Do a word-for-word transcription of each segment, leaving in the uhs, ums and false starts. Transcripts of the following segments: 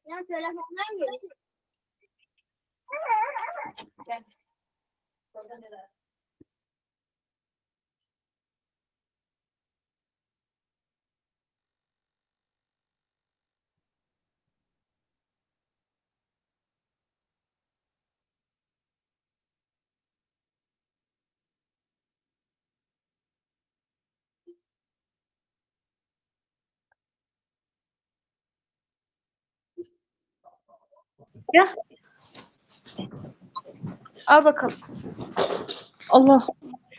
Ya telefondan geliyor. Gel. Ya. Al bakalım. Allah.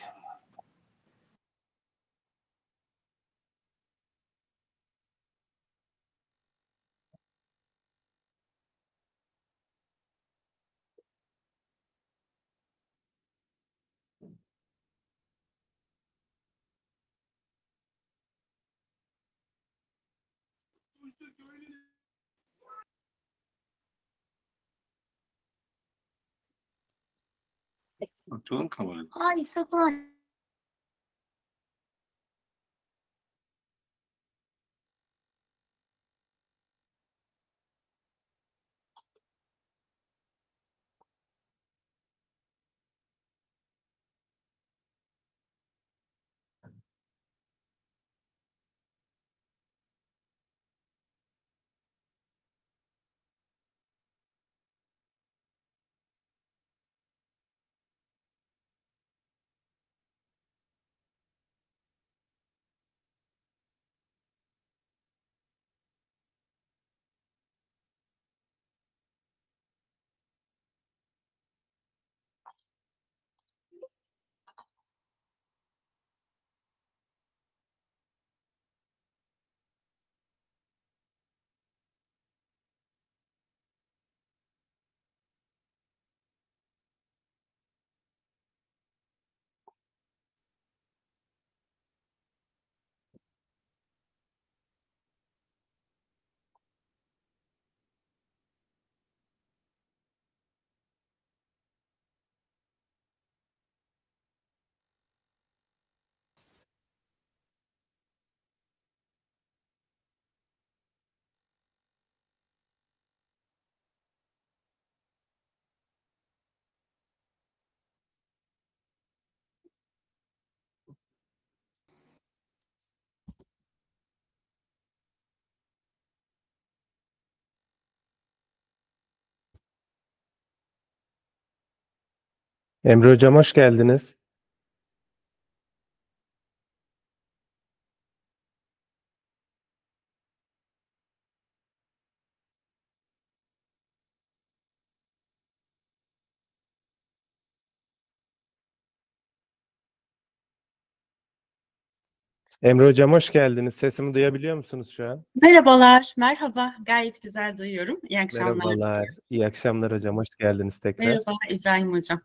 Bakalım kameraya. Ay sakın. Emre Hocam hoş geldiniz. Emre Hocam hoş geldiniz. Sesimi duyabiliyor musunuz şu an? Merhabalar, merhaba. Gayet güzel duyuyorum. İyi akşamlar. Merhabalar, iyi akşamlar hocam. Hoş geldiniz tekrar. Merhaba İbrahim Hocam.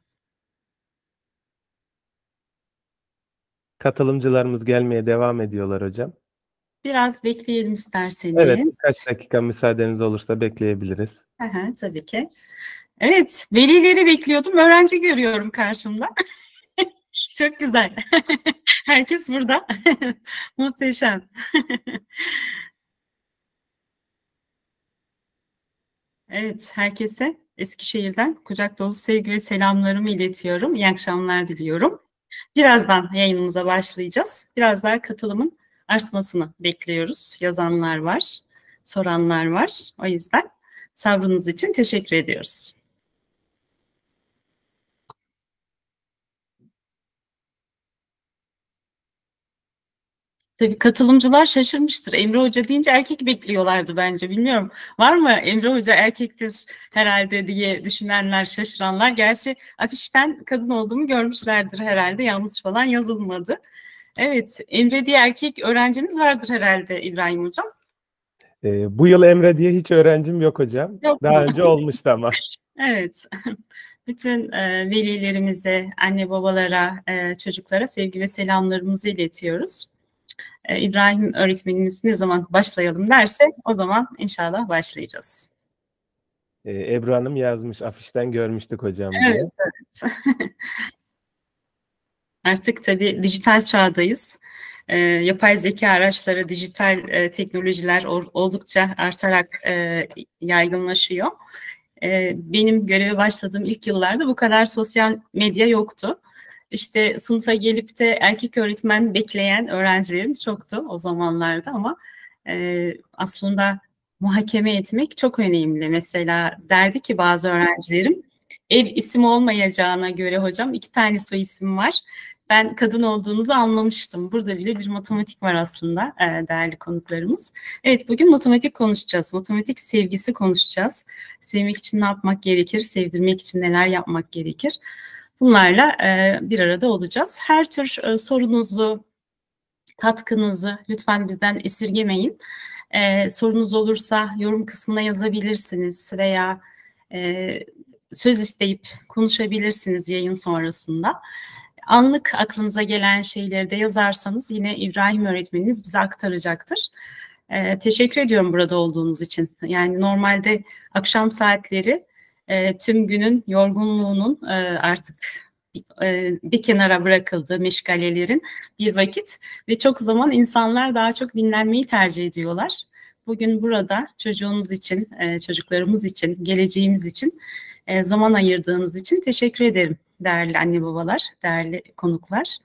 Katılımcılarımız gelmeye devam ediyorlar hocam. Biraz bekleyelim isterseniz. Evet, birkaç dakika müsaadeniz olursa bekleyebiliriz. Aha, tabii ki. Evet, velileri bekliyordum. Öğrenci görüyorum karşımda. Çok güzel. Herkes burada. Muhteşem. Evet, herkese Eskişehir'den kucak dolu sevgi ve selamlarımı iletiyorum. İyi akşamlar diliyorum. Birazdan yayınımıza başlayacağız. Biraz daha katılımın artmasını bekliyoruz. Yazanlar var, soranlar var. O yüzden sabrınız için teşekkür ediyoruz. Tabii katılımcılar şaşırmıştır. Emre Hoca deyince erkek bekliyorlardı bence. Bilmiyorum. Var mı Emre Hoca erkektir herhalde diye düşünenler, şaşıranlar. Gerçi afişten kadın olduğumu görmüşlerdir herhalde. Yanlış falan yazılmadı. Evet, Emre diye erkek öğrenciniz vardır herhalde İbrahim Hocam. Ee, bu yıl Emre diye hiç öğrencim yok hocam. Yok Daha mu? önce olmuştu ama. Evet. Bütün e, velilerimize, anne babalara, e, çocuklara sevgi ve selamlarımızı iletiyoruz. E, İbrahim öğretmenimiz ne zaman başlayalım derse o zaman inşallah başlayacağız. Ee, Ebru Hanım yazmış, afişten görmüştük hocam diye. Evet, evet. Artık tabii dijital çağdayız. e, yapay zeka araçları, dijital e, teknolojiler or- oldukça artarak e, yaygınlaşıyor. E, benim göreve başladığım ilk yıllarda bu kadar sosyal medya yoktu. İşte sınıfa gelip de erkek öğretmen bekleyen öğrencilerim çoktu o zamanlarda ama e, aslında muhakeme etmek çok önemli. Mesela derdi ki bazı öğrencilerim, ev isim olmayacağına göre hocam iki tane soy isim var. Ben kadın olduğunuzu anlamıştım. Burada bile bir matematik var aslında e, değerli konuklarımız. Evet, bugün matematik konuşacağız. Matematik sevgisi konuşacağız. Sevmek için ne yapmak gerekir? Sevdirmek için neler yapmak gerekir? Bunlarla e, bir arada olacağız. Her tür e, sorunuzu, katkınızı lütfen bizden esirgemeyin. E, sorunuz olursa yorum kısmına yazabilirsiniz veya e, söz isteyip konuşabilirsiniz yayın sonrasında. Anlık aklınıza gelen şeyleri de yazarsanız yine İbrahim öğretmenimiz bize aktaracaktır. E, teşekkür ediyorum burada olduğunuz için. Yani normalde akşam saatleri e, tüm günün yorgunluğunun e, artık e, bir kenara bırakıldığı meşgalelerin bir vakit ve çok zaman insanlar daha çok dinlenmeyi tercih ediyorlar. Bugün burada çocuğumuz için, e, çocuklarımız için, geleceğimiz için e, zaman ayırdığınız için teşekkür ederim değerli anne babalar, değerli konuklar.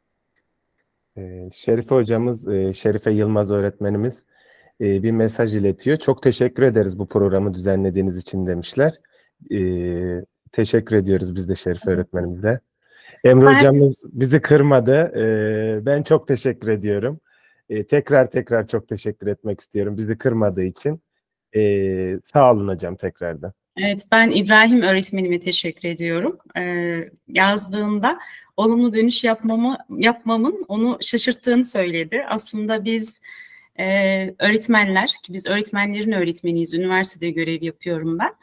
Ee, Şerife hocamız, e, Şerife Yılmaz öğretmenimiz e, bir mesaj iletiyor. Çok teşekkür ederiz bu programı düzenlediğiniz için demişler. Ee, teşekkür ediyoruz biz de Şerife öğretmenimize. Emre Ben- hocamız bizi kırmadı. Ee, ben çok teşekkür ediyorum. Ee, tekrar tekrar çok teşekkür etmek istiyorum bizi kırmadığı için. Ee, sağ olun hocam tekrardan. Evet, ben İbrahim öğretmenime teşekkür ediyorum. Ee, yazdığında olumlu dönüş yapmamı yapmamın onu şaşırttığını söyledi. Aslında biz e, öğretmenler, ki biz öğretmenlerin öğretmeniyiz, üniversitede görev yapıyorum ben.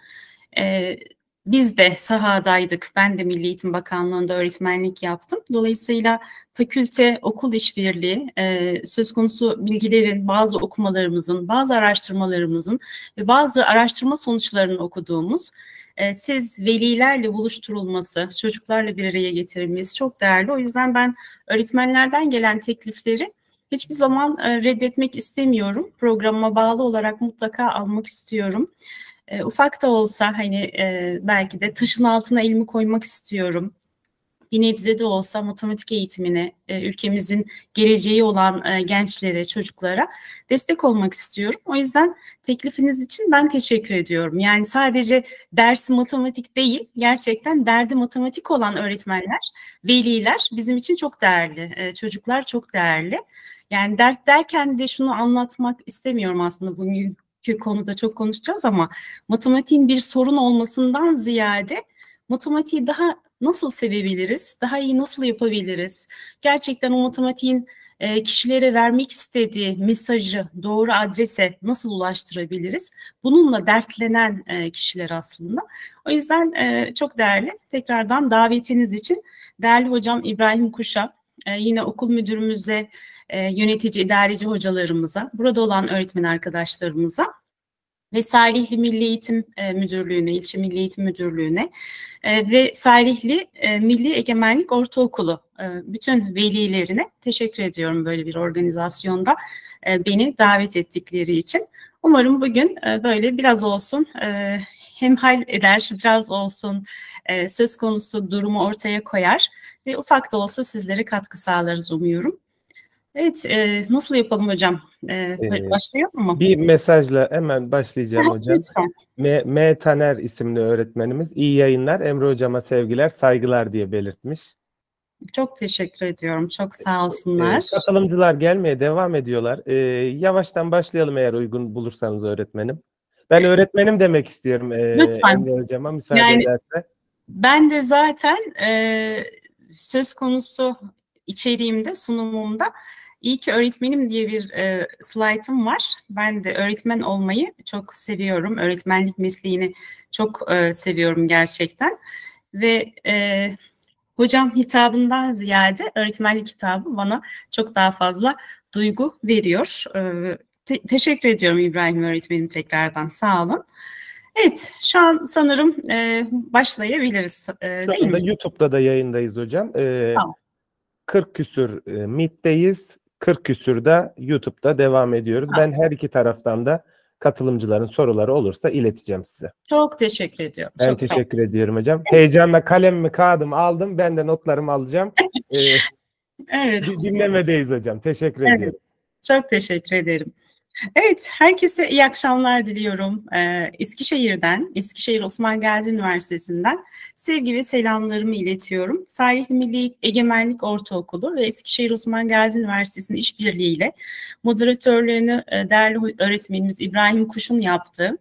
E, biz de sahadaydık. Ben de Milli Eğitim Bakanlığı'nda öğretmenlik yaptım. Dolayısıyla fakülte, okul işbirliği, e, söz konusu bilgilerin, bazı okumalarımızın, bazı araştırmalarımızın ve bazı araştırma sonuçlarını okuduğumuz, e, siz velilerle buluşturulması, çocuklarla bir araya getirilmesi çok değerli. O yüzden ben öğretmenlerden gelen teklifleri hiçbir zaman e, reddetmek istemiyorum. Programa bağlı olarak mutlaka almak istiyorum. E, ufak da olsa hani e, belki de taşın altına elimi koymak istiyorum. Bir nebze de olsa matematik eğitimine, e, ülkemizin geleceği olan e, gençlere, çocuklara destek olmak istiyorum. O yüzden teklifiniz için ben teşekkür ediyorum. Yani sadece dersi matematik değil, gerçekten derdi matematik olan öğretmenler, veliler bizim için çok değerli. E, çocuklar çok değerli. Yani dert derken de şunu anlatmak istemiyorum aslında, bugünkü konuda çok konuşacağız ama matematiğin bir sorun olmasından ziyade matematiği daha nasıl sevebiliriz, daha iyi nasıl yapabiliriz? Gerçekten o matematiğin e, kişilere vermek istediği mesajı doğru adrese nasıl ulaştırabiliriz? Bununla dertlenen e, kişiler aslında. O yüzden e, çok değerli. Tekrardan davetiniz için değerli hocam İbrahim Kuş'a, e, yine okul müdürümüze, e, yönetici, idareci hocalarımıza, burada olan öğretmen arkadaşlarımıza ve Salihli Milli Eğitim e, Müdürlüğü'ne, İlçe Milli Eğitim Müdürlüğü'ne e, ve Salihli e, Milli Egemenlik Ortaokulu e, bütün velilerine teşekkür ediyorum böyle bir organizasyonda e, beni davet ettikleri için. Umarım bugün e, böyle biraz olsun e, hemhal eder, biraz olsun e, söz konusu durumu ortaya koyar ve ufak da olsa sizlere katkı sağlarız umuyorum. Evet, e, nasıl yapalım hocam? E, Ee, başlayalım mı? Bir mesajla hemen başlayacağım hocam. Lütfen. M, M. Taner isimli öğretmenimiz iyi yayınlar, Emre hocama sevgiler, saygılar diye belirtmiş. Çok teşekkür ediyorum. Çok sağ Ee, olsunlar. katılımcılar gelmeye devam ediyorlar. Ee, yavaştan başlayalım eğer uygun bulursanız öğretmenim. Ben öğretmenim demek istiyorum e, Lütfen. Emre hocama müsaade Yani ederse. ben de zaten e, söz konusu içeriğimde, sunumumda iyi ki öğretmenim diye bir e, slaytım var. Ben de öğretmen olmayı çok seviyorum. Öğretmenlik mesleğini çok e, seviyorum gerçekten. Ve e, hocam hitabından ziyade öğretmenlik hitabı bana çok daha fazla duygu veriyor. E, te- teşekkür ediyorum İbrahim öğretmenim tekrardan. Sağ olun. Evet, şu an sanırım e, başlayabiliriz, e, Şu değil anda mi? YouTube'da da yayındayız hocam. Ee, Tamam. kırk küsür e, Meet'teyiz. kırk küsürde YouTube'da devam ediyoruz. Ben her iki taraftan da katılımcıların soruları olursa ileteceğim size. Çok teşekkür ediyorum. Ben Çok sağ olun. teşekkür ediyorum hocam. Heyecanla kalemimi, kağıdımı aldım. Ben de notlarımı alacağım. Ee, Evet. di- dinlemedeyiz hocam. Teşekkür Evet. ediyorum. Çok teşekkür ederim. Evet, herkese iyi akşamlar diliyorum. Ee, Eskişehir'den, Eskişehir Osman Gazi Üniversitesi'nden sevgi ve selamlarımı iletiyorum. Salihli Milli Egemenlik Ortaokulu ve Eskişehir Osman Gazi Üniversitesi'nin işbirliğiyle moderatörlüğünü e, değerli öğretmenimiz İbrahim Kuş'un yaptığı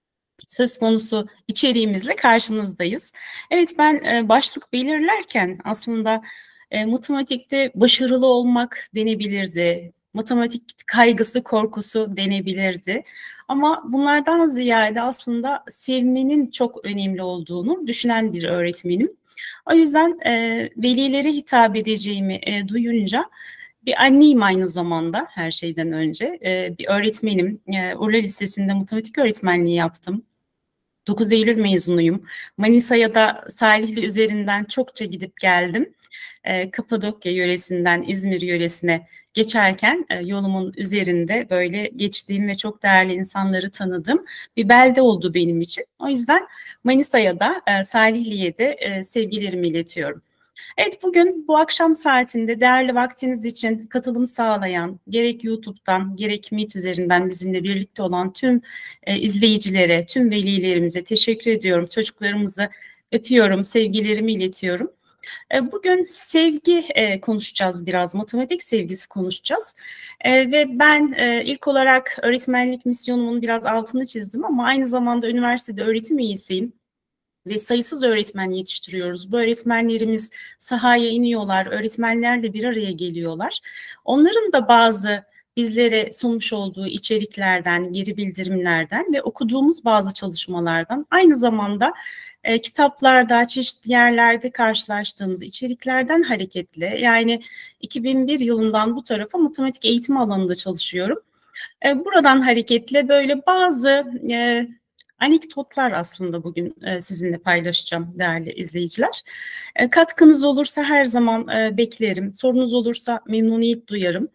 söz konusu içeriğimizle karşınızdayız. Evet, ben e, başlık belirlerken aslında e, matematikte başarılı olmak denebilirdi. Matematik kaygısı, korkusu denebilirdi. Ama bunlardan ziyade aslında sevmenin çok önemli olduğunu düşünen bir öğretmenim. O yüzden e, velilere hitap edeceğimi e, duyunca bir anneyim aynı zamanda her şeyden önce. E, bir öğretmenim. E, Urla Lisesi'nde matematik öğretmenliği yaptım. dokuz Eylül mezunuyum. Manisa'ya da Salihli üzerinden çokça gidip geldim. E, Kapadokya yöresinden İzmir yöresine geçerken e, yolumun üzerinde böyle geçtiğim ve çok değerli insanları tanıdığım bir belde oldu benim için. O yüzden Manisa'ya da e, Salihli'ye de e, sevgilerimi iletiyorum. Evet, bugün bu akşam saatinde değerli vaktiniz için katılım sağlayan, gerek YouTube'dan gerek Meet üzerinden bizimle birlikte olan tüm e, izleyicilere, tüm velilerimize teşekkür ediyorum. Çocuklarımızı öpüyorum, sevgilerimi iletiyorum. E, bugün sevgi e, konuşacağız biraz, matematik sevgisi konuşacağız. E, ve ben e, ilk olarak öğretmenlik misyonumun biraz altını çizdim ama aynı zamanda üniversitede öğretim üyesiyim. Ve sayısız öğretmen yetiştiriyoruz. Bu öğretmenlerimiz sahaya iniyorlar, öğretmenlerle bir araya geliyorlar. Onların da bazı bizlere sunmuş olduğu içeriklerden, geri bildirimlerden ve okuduğumuz bazı çalışmalardan, aynı zamanda e, kitaplarda, çeşitli yerlerde karşılaştığımız içeriklerden hareketle, yani iki bin bir yılından bu tarafa matematik eğitimi alanında çalışıyorum. E, buradan hareketle böyle bazı e, anekdotlar aslında bugün e, sizinle paylaşacağım değerli izleyiciler. E, katkınız olursa her zaman e, beklerim. Sorunuz olursa memnuniyet duyarım.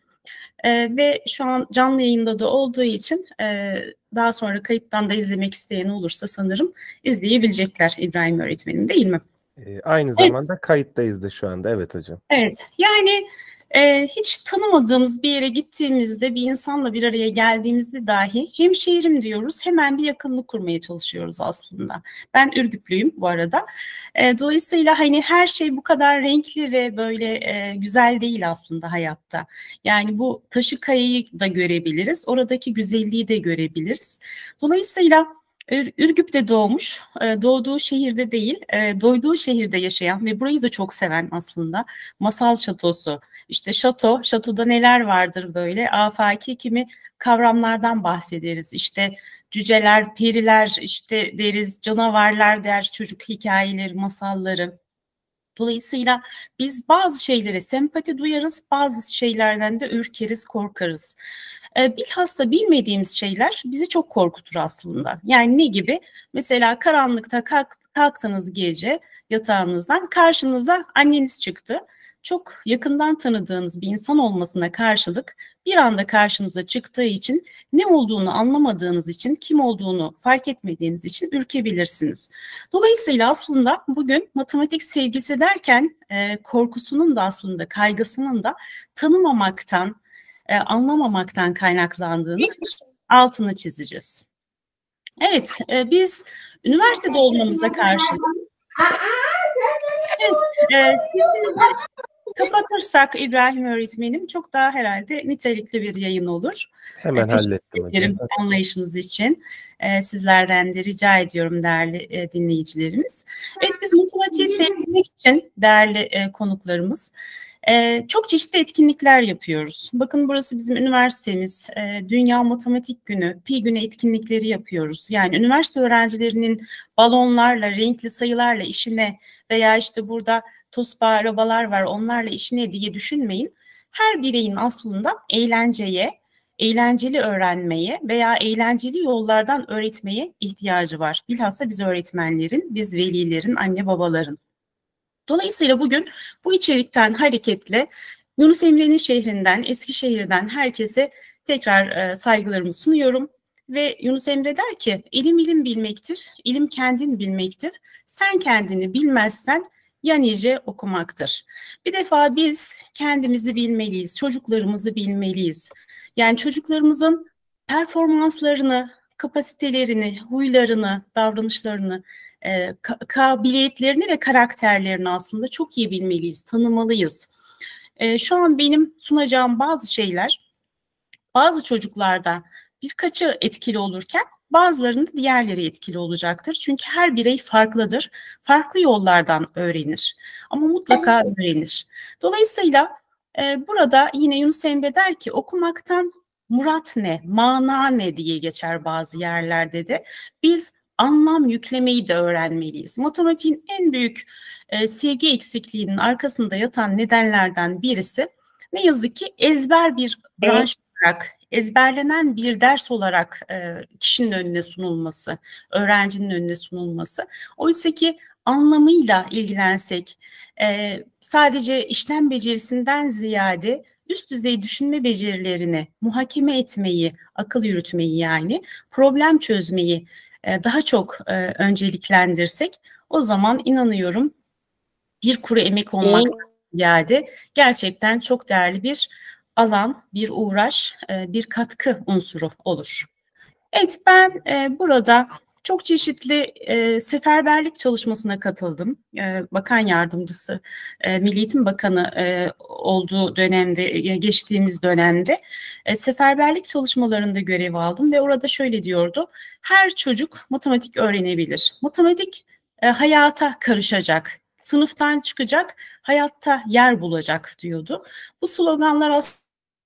E, ve şu an canlı yayında da olduğu için e, daha sonra kayıttan da izlemek isteyen olursa sanırım izleyebilecekler İbrahim öğretmenim, değil mi? Ee, aynı Evet. zamanda kayıttayız da şu anda. Evet hocam. Evet, yani e, hiç tanımadığımız bir yere gittiğimizde, bir insanla bir araya geldiğimizde dahi hemşehrim diyoruz, hemen bir yakınlık kurmaya çalışıyoruz aslında. Ben Ürgüplüyüm bu arada. E, dolayısıyla hani her şey bu kadar renkli ve böyle e, güzel değil aslında hayatta. Yani bu taşı kayayı da görebiliriz, oradaki güzelliği de görebiliriz. Dolayısıyla Ür- Ürgüp'te doğmuş, e, doğduğu şehirde değil, e, doyduğu şehirde yaşayan ve burayı da çok seven aslında. Masal şatosu, işte şato, şatoda neler vardır böyle, afaki kimi kavramlardan bahsederiz. İşte cüceler, periler, işte deriz, canavarlar der, çocuk hikayeleri, masalları. Dolayısıyla biz bazı şeylere sempati duyarız, bazı şeylerden de ürkeriz, korkarız. E, bilhassa bilmediğimiz şeyler bizi çok korkutur aslında. Yani ne gibi? Mesela karanlıkta kalk, kalktınız gece yatağınızdan, karşınıza anneniz çıktı. Çok yakından tanıdığınız bir insan olmasına karşılık bir anda karşınıza çıktığı için, ne olduğunu anlamadığınız için, kim olduğunu fark etmediğiniz için ürkebilirsiniz. Dolayısıyla aslında bugün matematik sevgisi derken e, korkusunun da aslında kaygısının da tanımamaktan, e, anlamamaktan kaynaklandığını altını çizeceğiz. Evet, e, biz üniversitede olmamıza karşın evet, e, sesinizi kapatırsak İbrahim öğretmenim çok daha herhalde nitelikli bir yayın olur. Hemen E, teşekkür hallettim hocam. ederim anlayışınız için. E, sizlerden de rica ediyorum değerli e, dinleyicilerimiz. Evet, biz matematiği sevmek için değerli e, konuklarımız e, çok çeşitli etkinlikler yapıyoruz. Bakın, burası bizim üniversitemiz. E, Dünya Matematik Günü, Pi Günü etkinlikleri yapıyoruz. Yani üniversite öğrencilerinin balonlarla, renkli sayılarla işine veya işte burada tosba arabalar var, onlarla işine diye düşünmeyin. Her bireyin aslında eğlenceye, eğlenceli öğrenmeye veya eğlenceli yollardan öğretmeye ihtiyacı var. Bilhassa biz öğretmenlerin, biz velilerin, anne babaların. Dolayısıyla bugün bu içerikten hareketle Yunus Emre'nin şehrinden, Eskişehir'den herkese tekrar e, saygılarımı sunuyorum. Ve Yunus Emre der ki, ilim ilim bilmektir, ilim kendin bilmektir. Sen kendini bilmezsen ya nice okumaktır. Bir defa biz kendimizi bilmeliyiz, çocuklarımızı bilmeliyiz. Yani çocuklarımızın performanslarını, kapasitelerini, huylarını, davranışlarını, e, ka- kabiliyetlerini ve karakterlerini aslında çok iyi bilmeliyiz, tanımalıyız. E, şu an benim sunacağım bazı şeyler bazı çocuklarda birkaçı etkili olurken bazılarında diğerleri etkili olacaktır. Çünkü her birey farklıdır. Farklı yollardan öğrenir. Ama mutlaka öğrenir. Dolayısıyla e, burada yine Yunus Emre der ki okumaktan murat ne, mana ne diye geçer bazı yerlerde de. Biz anlam yüklemeyi de öğrenmeliyiz. Matematiğin en büyük e, sevgi eksikliğinin arkasında yatan nedenlerden birisi ne yazık ki ezber bir branş olarak, ezberlenen bir ders olarak e, kişinin önüne sunulması, öğrencinin önüne sunulması. Oysa ki anlamıyla ilgilensek, e, sadece işlem becerisinden ziyade üst düzey düşünme becerilerini, muhakeme etmeyi, akıl yürütmeyi yani, problem çözmeyi e, daha çok e, önceliklendirsek, o zaman inanıyorum bir kuru emek olmaktan ziyade gerçekten çok değerli bir alan, bir uğraş, bir katkı unsuru olur. Evet, ben burada çok çeşitli seferberlik çalışmasına katıldım. Bakan Yardımcısı, Milli Eğitim Bakanı olduğu dönemde, geçtiğimiz dönemde seferberlik çalışmalarında görev aldım ve orada şöyle diyordu: her çocuk matematik öğrenebilir. Matematik hayata karışacak, sınıftan çıkacak, hayatta yer bulacak diyordu. Bu sloganlar aslında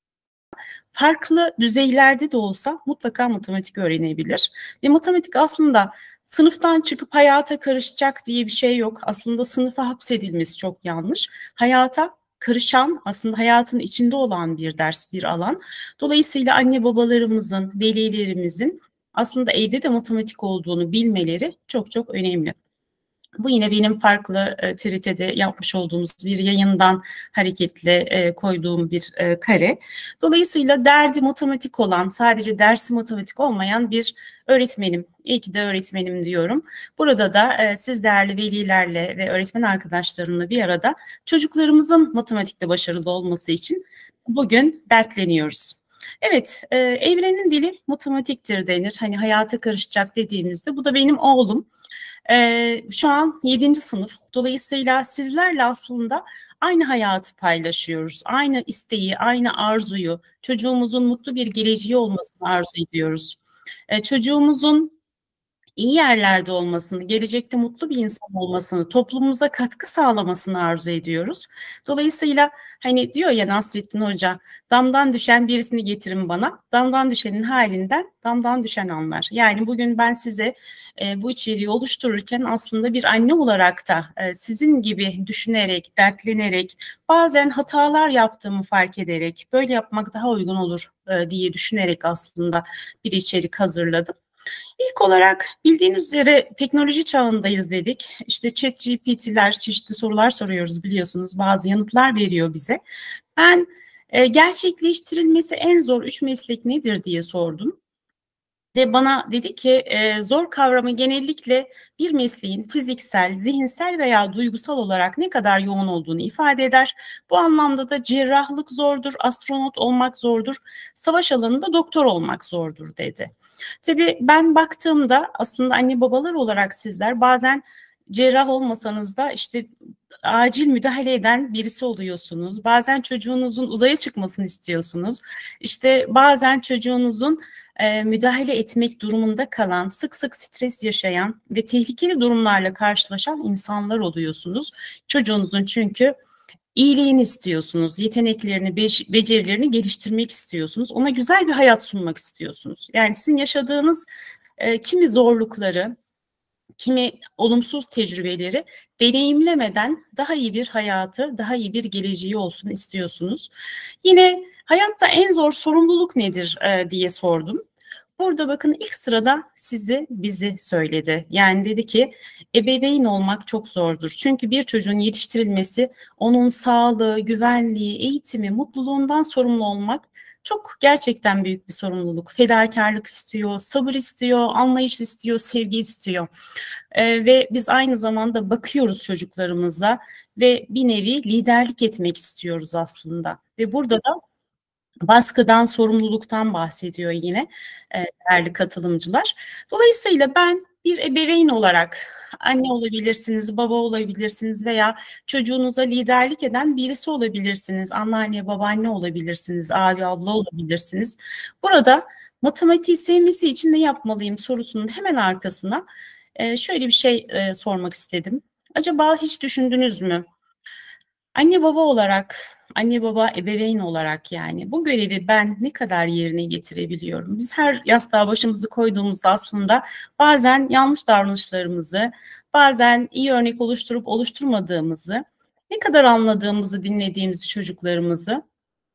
farklı düzeylerde de olsa mutlaka matematik öğrenebilir. Ve matematik aslında sınıftan çıkıp hayata karışacak diye bir şey yok. Aslında sınıfa hapsedilmesi çok yanlış. Hayata karışan, aslında hayatın içinde olan bir ders, bir alan. Dolayısıyla anne babalarımızın, velilerimizin aslında evde de matematik olduğunu bilmeleri çok çok önemli. Bu yine benim farklı e, T R T'de yapmış olduğumuz bir yayından hareketle e, koyduğum bir e, kare. Dolayısıyla derdi matematik olan, sadece dersi matematik olmayan bir öğretmenim. İyi ki de öğretmenim diyorum. Burada da e, siz değerli velilerle ve öğretmen arkadaşlarımla bir arada çocuklarımızın matematikte başarılı olması için bugün dertleniyoruz. Evet, e, evrenin dili matematiktir denir. Hani hayata karışacak dediğimizde, bu da benim oğlum. Ee, şu an yedinci sınıf. Dolayısıyla sizlerle aslında aynı hayatı paylaşıyoruz. Aynı isteği, aynı arzuyu, çocuğumuzun mutlu bir geleceği olmasını arzu ediyoruz. Ee, çocuğumuzun iyi yerlerde olmasını, gelecekte mutlu bir insan olmasını, toplumumuza katkı sağlamasını arzu ediyoruz. Dolayısıyla hani diyor ya Nasrettin Hoca, damdan düşen birisini getirin bana, damdan düşenin halinden damdan düşen anlar. Yani bugün ben size e, bu içeriği oluştururken aslında bir anne olarak da e, sizin gibi düşünerek, dertlenerek, bazen hatalar yaptığımı fark ederek, böyle yapmak daha uygun olur e, diye düşünerek aslında bir içerik hazırladım. İlk olarak bildiğiniz üzere teknoloji çağındayız dedik. İşte ChatGPT'ler, çeşitli sorular soruyoruz biliyorsunuz. Bazı yanıtlar veriyor bize. Ben e, gerçekleştirilmesi en zor üç meslek nedir diye sordum. Ve bana dedi ki e, zor kavramı genellikle bir mesleğin fiziksel, zihinsel veya duygusal olarak ne kadar yoğun olduğunu ifade eder. Bu anlamda da cerrahlık zordur, astronot olmak zordur, savaş alanında doktor olmak zordur dedi. Tabii ben baktığımda aslında anne babalar olarak sizler bazen cerrah olmasanız da işte acil müdahale eden birisi oluyorsunuz. Bazen çocuğunuzun uzaya çıkmasını istiyorsunuz. İşte bazen çocuğunuzun e, müdahale etmek durumunda kalan, sık sık stres yaşayan ve tehlikeli durumlarla karşılaşan insanlar oluyorsunuz. Çocuğunuzun çünkü iyiliğini istiyorsunuz, yeteneklerini, be- becerilerini geliştirmek istiyorsunuz. Ona güzel bir hayat sunmak istiyorsunuz. Yani sizin yaşadığınız e, kimi zorlukları, kimi olumsuz tecrübeleri deneyimlemeden daha iyi bir hayatı, daha iyi bir geleceği olsun istiyorsunuz. Yine hayatta en zor sorumluluk nedir e, diye sordum. Burada bakın ilk sırada sizi, bizi söyledi. Yani dedi ki ebeveyn olmak çok zordur. Çünkü bir çocuğun yetiştirilmesi, onun sağlığı, güvenliği, eğitimi, mutluluğundan sorumlu olmak çok gerçekten büyük bir sorumluluk. Fedakarlık istiyor, sabır istiyor, anlayış istiyor, sevgi istiyor. Ee, ve biz aynı zamanda bakıyoruz çocuklarımıza ve bir nevi liderlik etmek istiyoruz aslında. Ve burada da baskıdan, sorumluluktan bahsediyor yine e, değerli katılımcılar. Dolayısıyla ben bir ebeveyn olarak anne olabilirsiniz, baba olabilirsiniz veya çocuğunuza liderlik eden birisi olabilirsiniz. Anneanne, babaanne olabilirsiniz, abi, abla olabilirsiniz. Burada matematiği sevmesi için ne yapmalıyım sorusunun hemen arkasına e, şöyle bir şey e, sormak istedim. Acaba hiç düşündünüz mü? Anne baba olarak, anne baba ebeveyn olarak yani bu görevi ben ne kadar yerine getirebiliyorum? Biz her yastığa başımızı koyduğumuzda aslında bazen yanlış davranışlarımızı, bazen iyi örnek oluşturup oluşturmadığımızı, ne kadar anladığımızı, dinlediğimizi çocuklarımızı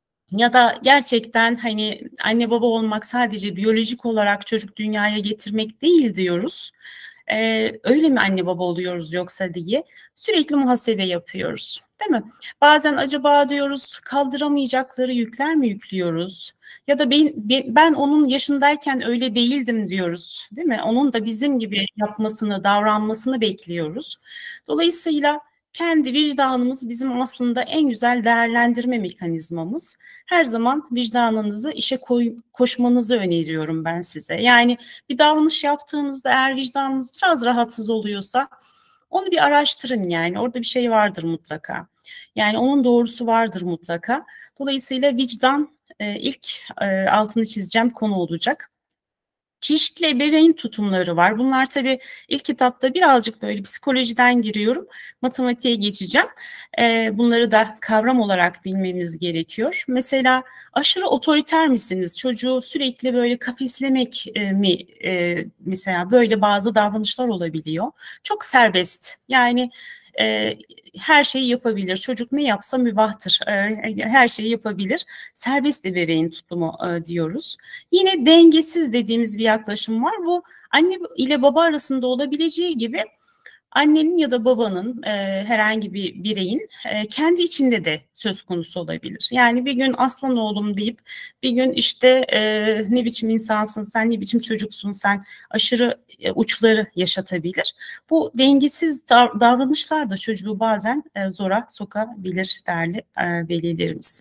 ya da gerçekten hani anne baba olmak sadece biyolojik olarak çocuk dünyaya getirmek değil diyoruz. Ee, öyle mi anne baba oluyoruz yoksa diye sürekli muhasebe yapıyoruz, değil mi? Bazen acaba diyoruz kaldıramayacakları yükler mi yüklüyoruz? Ya da ben, ben onun yaşındayken öyle değildim diyoruz, değil mi? Onun da bizim gibi yapmasını, davranmasını bekliyoruz. Dolayısıyla kendi vicdanımız bizim aslında en güzel değerlendirme mekanizmamız. Her zaman vicdanınızı işe koy, koşmanızı öneriyorum ben size. Yani bir davranış yaptığınızda eğer vicdanınız biraz rahatsız oluyorsa onu bir araştırın yani. Orada bir şey vardır mutlaka. Yani onun doğrusu vardır mutlaka. Dolayısıyla vicdan e, ilk e, altını çizeceğim konu olacak. Çeşitli ebeveyn tutumları var. Bunlar tabii ilk kitapta birazcık böyle psikolojiden giriyorum. Matematiğe geçeceğim. Ee, bunları da kavram olarak bilmemiz gerekiyor. Mesela aşırı otoriter misiniz? Çocuğu sürekli böyle kafeslemek e, mi? E, mesela böyle bazı davranışlar olabiliyor. Çok serbest. Yani e, her şeyi yapabilir. Çocuk ne yapsa mübahtır. E, her şeyi yapabilir. Serbest ebeveyn tutumu e, diyoruz. Yine dengesiz dediğimiz bir yaklaşım var. Bu anne ile baba arasında olabileceği gibi annenin ya da babanın e, herhangi bir bireyin e, kendi içinde de söz konusu olabilir. Yani bir gün aslan oğlum deyip bir gün işte e, ne biçim insansın sen, ne biçim çocuksun sen aşırı e, uçları yaşatabilir. Bu dengesiz dav- davranışlar da çocuğu bazen e, zora sokabilir değerli e, velilerimiz.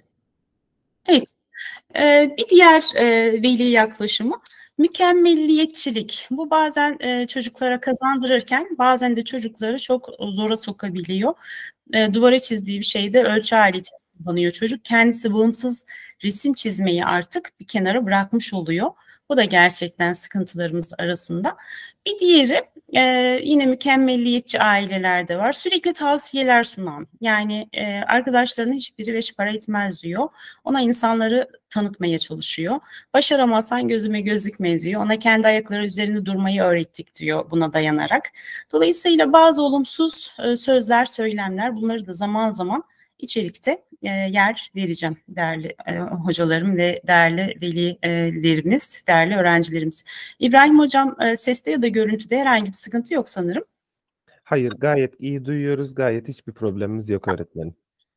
Evet. Ee, bir diğer e, veli yaklaşımı mükemmelliyetçilik. Bu bazen e, çocuklara kazandırırken bazen de çocukları çok zora sokabiliyor. E, duvara çizdiği bir şeyde ölçü aleti kullanıyor çocuk. Kendisi bağımsız resim çizmeyi artık bir kenara bırakmış oluyor. Bu da gerçekten sıkıntılarımız arasında. Bir diğeri e, yine mükemmelliyetçi ailelerde var. Sürekli tavsiyeler sunan. Yani e, arkadaşlarının hiçbiri beş para etmez diyor. Ona insanları tanıtmaya çalışıyor. Başaramazsan gözüme gözükme diyor. Ona kendi ayakları üzerinde durmayı öğrettik diyor buna dayanarak. Dolayısıyla bazı olumsuz e, sözler, söylemler bunları da zaman zaman içerikte e, yer vereceğim değerli e, hocalarım ve değerli velilerimiz, değerli öğrencilerimiz. İbrahim Hocam e, seste ya da görüntüde herhangi bir sıkıntı yok sanırım. Hayır, gayet iyi duyuyoruz. Gayet hiçbir problemimiz yok öğretmenim.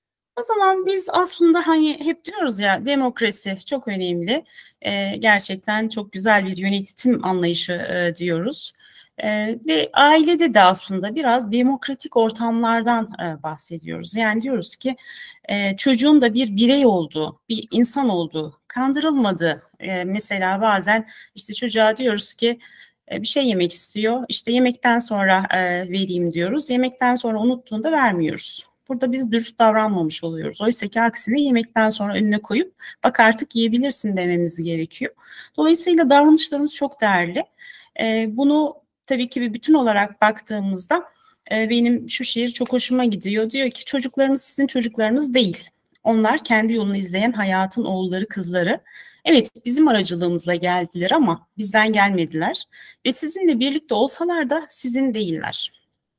O zaman biz aslında hani hep diyoruz ya demokrasi çok önemli. Ee, gerçekten çok güzel bir yönetim anlayışı e, diyoruz. E, ve ailede de aslında biraz demokratik ortamlardan e, bahsediyoruz. Yani diyoruz ki e, çocuğun da bir birey olduğu, bir insan olduğu, kandırılmadığı. E, mesela bazen işte çocuğa diyoruz ki bir şey yemek istiyor. İşte yemekten sonra e, vereyim diyoruz. Yemekten sonra unuttuğunda vermiyoruz. Burada biz dürüst davranmamış oluyoruz. Oysa ki aksine yemekten sonra önüne koyup bak artık yiyebilirsin dememiz gerekiyor. Dolayısıyla davranışlarımız çok değerli. E, bunu tabii ki bir bütün olarak baktığımızda e, benim şu şiir çok hoşuma gidiyor. Diyor ki çocuklarınız sizin çocuklarınız değil. Onlar kendi yolunu izleyen hayatın oğulları, kızları. Evet, bizim aracılığımızla geldiler ama bizden gelmediler ve sizinle birlikte olsalar da sizin değiller.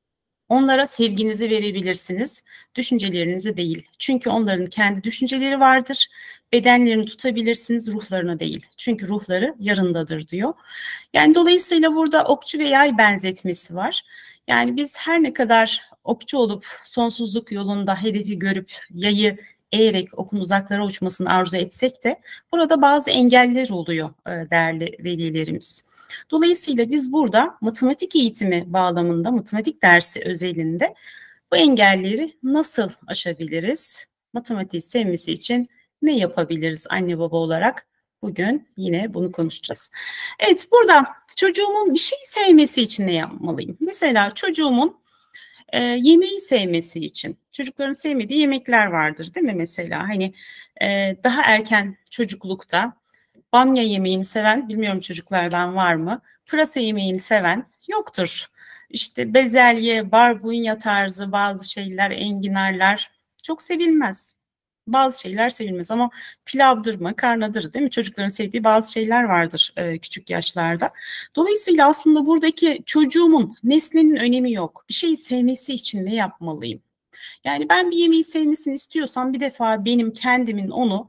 Onlara sevginizi verebilirsiniz, düşüncelerinizi değil. Çünkü onların kendi düşünceleri vardır. Bedenlerini tutabilirsiniz, ruhlarına değil. Çünkü ruhları yarındadır diyor. Yani dolayısıyla burada okçu ve yay benzetmesi var. Yani biz her ne kadar okçu olup sonsuzluk yolunda hedefi görüp yayı eğerek okun uzaklara uçmasını arzu etsek de burada bazı engeller oluyor değerli velilerimiz. Dolayısıyla biz burada matematik eğitimi bağlamında, matematik dersi özelinde bu engelleri nasıl aşabiliriz? Matematiği sevmesi için ne yapabiliriz anne baba olarak? Bugün yine bunu konuşacağız. Evet, burada çocuğumun bir şey sevmesi için ne yapmalıyım? Mesela çocuğumun e, yemeği sevmesi için. Çocukların sevmediği yemekler vardır değil mi mesela? Hani e, daha erken çocuklukta bamya yemeğini seven, bilmiyorum çocuklardan var mı? Pırasa yemeğini seven yoktur. İşte bezelye, barbunya tarzı bazı şeyler, enginarlar çok sevilmez. Bazı şeyler sevilmez ama pilavdır, makarnadır değil mi? Çocukların sevdiği bazı şeyler vardır e, küçük yaşlarda. Dolayısıyla aslında buradaki çocuğumun nesnenin önemi yok. Bir şeyi sevmesi için ne yapmalıyım? Yani ben bir yemeği sevmesini istiyorsam bir defa benim kendimin onu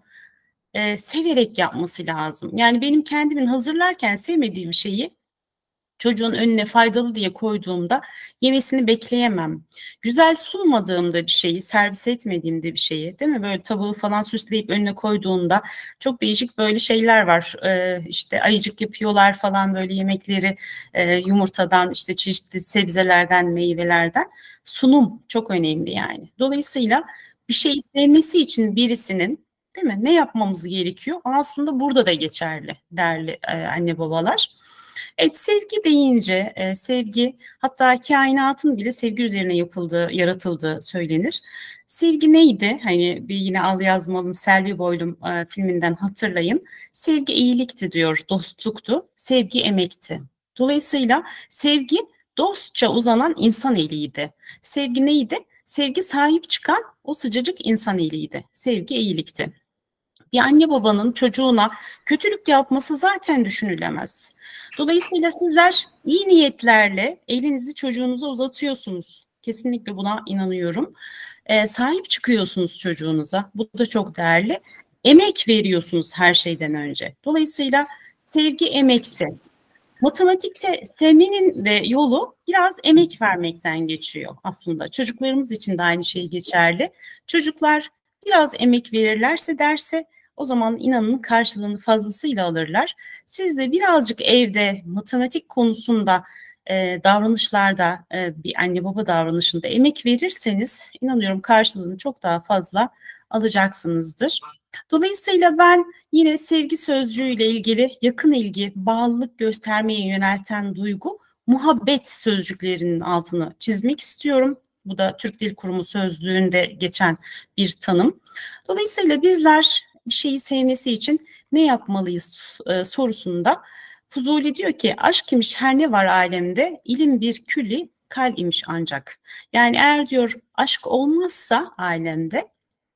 e, severek yapması lazım. Yani benim kendimin hazırlarken sevmediğim bir şeyi çocuğun önüne faydalı diye koyduğumda yemesini bekleyemem. Güzel sunmadığımda bir şeyi, servis etmediğimde bir şeyi, değil mi? Böyle tabağı falan süsleyip önüne koyduğunda çok değişik böyle şeyler var. Ee, işte ayıcık yapıyorlar falan böyle yemekleri e, yumurtadan, işte çeşitli sebzelerden, meyvelerden. Sunum çok önemli yani. Dolayısıyla bir şeyi sevmesi için birisinin, değil mi? Ne yapmamız gerekiyor? Aslında burada da geçerli değerli e, anne babalar. Evet, sevgi deyince e, sevgi, hatta kainatın bile sevgi üzerine yapıldığı, yaratıldığı söylenir. Sevgi neydi? Hani bir yine Al Yazmalım, Selvi Boylum e, filminden hatırlayın. Sevgi iyilikti diyor, dostluktu. Sevgi emekti. Dolayısıyla sevgi dostça uzanan insan eliydi. Sevgi neydi? Sevgi sahip çıkan o sıcacık insan eliydi. Sevgi iyilikti. Bir anne babanın çocuğuna kötülük yapması zaten düşünülemez. Dolayısıyla sizler iyi niyetlerle elinizi çocuğunuza uzatıyorsunuz. Kesinlikle buna inanıyorum. Ee, sahip çıkıyorsunuz çocuğunuza. Bu da çok değerli. Emek veriyorsunuz her şeyden önce. Dolayısıyla sevgi emekti. Matematikte sevmenin de yolu biraz emek vermekten geçiyor aslında. Çocuklarımız için de aynı şey geçerli. Çocuklar biraz emek verirlerse derse o zaman inanın karşılığını fazlasıyla alırlar. Siz de birazcık evde matematik konusunda e, davranışlarda e, bir anne baba davranışında emek verirseniz inanıyorum karşılığını çok daha fazla alacaksınızdır. Dolayısıyla ben yine sevgi sözcüğüyle ilgili yakın ilgi, bağlılık göstermeye yönelten duygu, muhabbet sözcüklerinin altını çizmek istiyorum. Bu da Türk Dil Kurumu sözlüğünde geçen bir tanım. Dolayısıyla bizler bir şeyi sevmesi için ne yapmalıyız e, sorusunda Fuzuli diyor ki aşk imiş her ne var alemde, ilim bir külli kal imiş ancak. Yani eğer diyor aşk olmazsa alemde,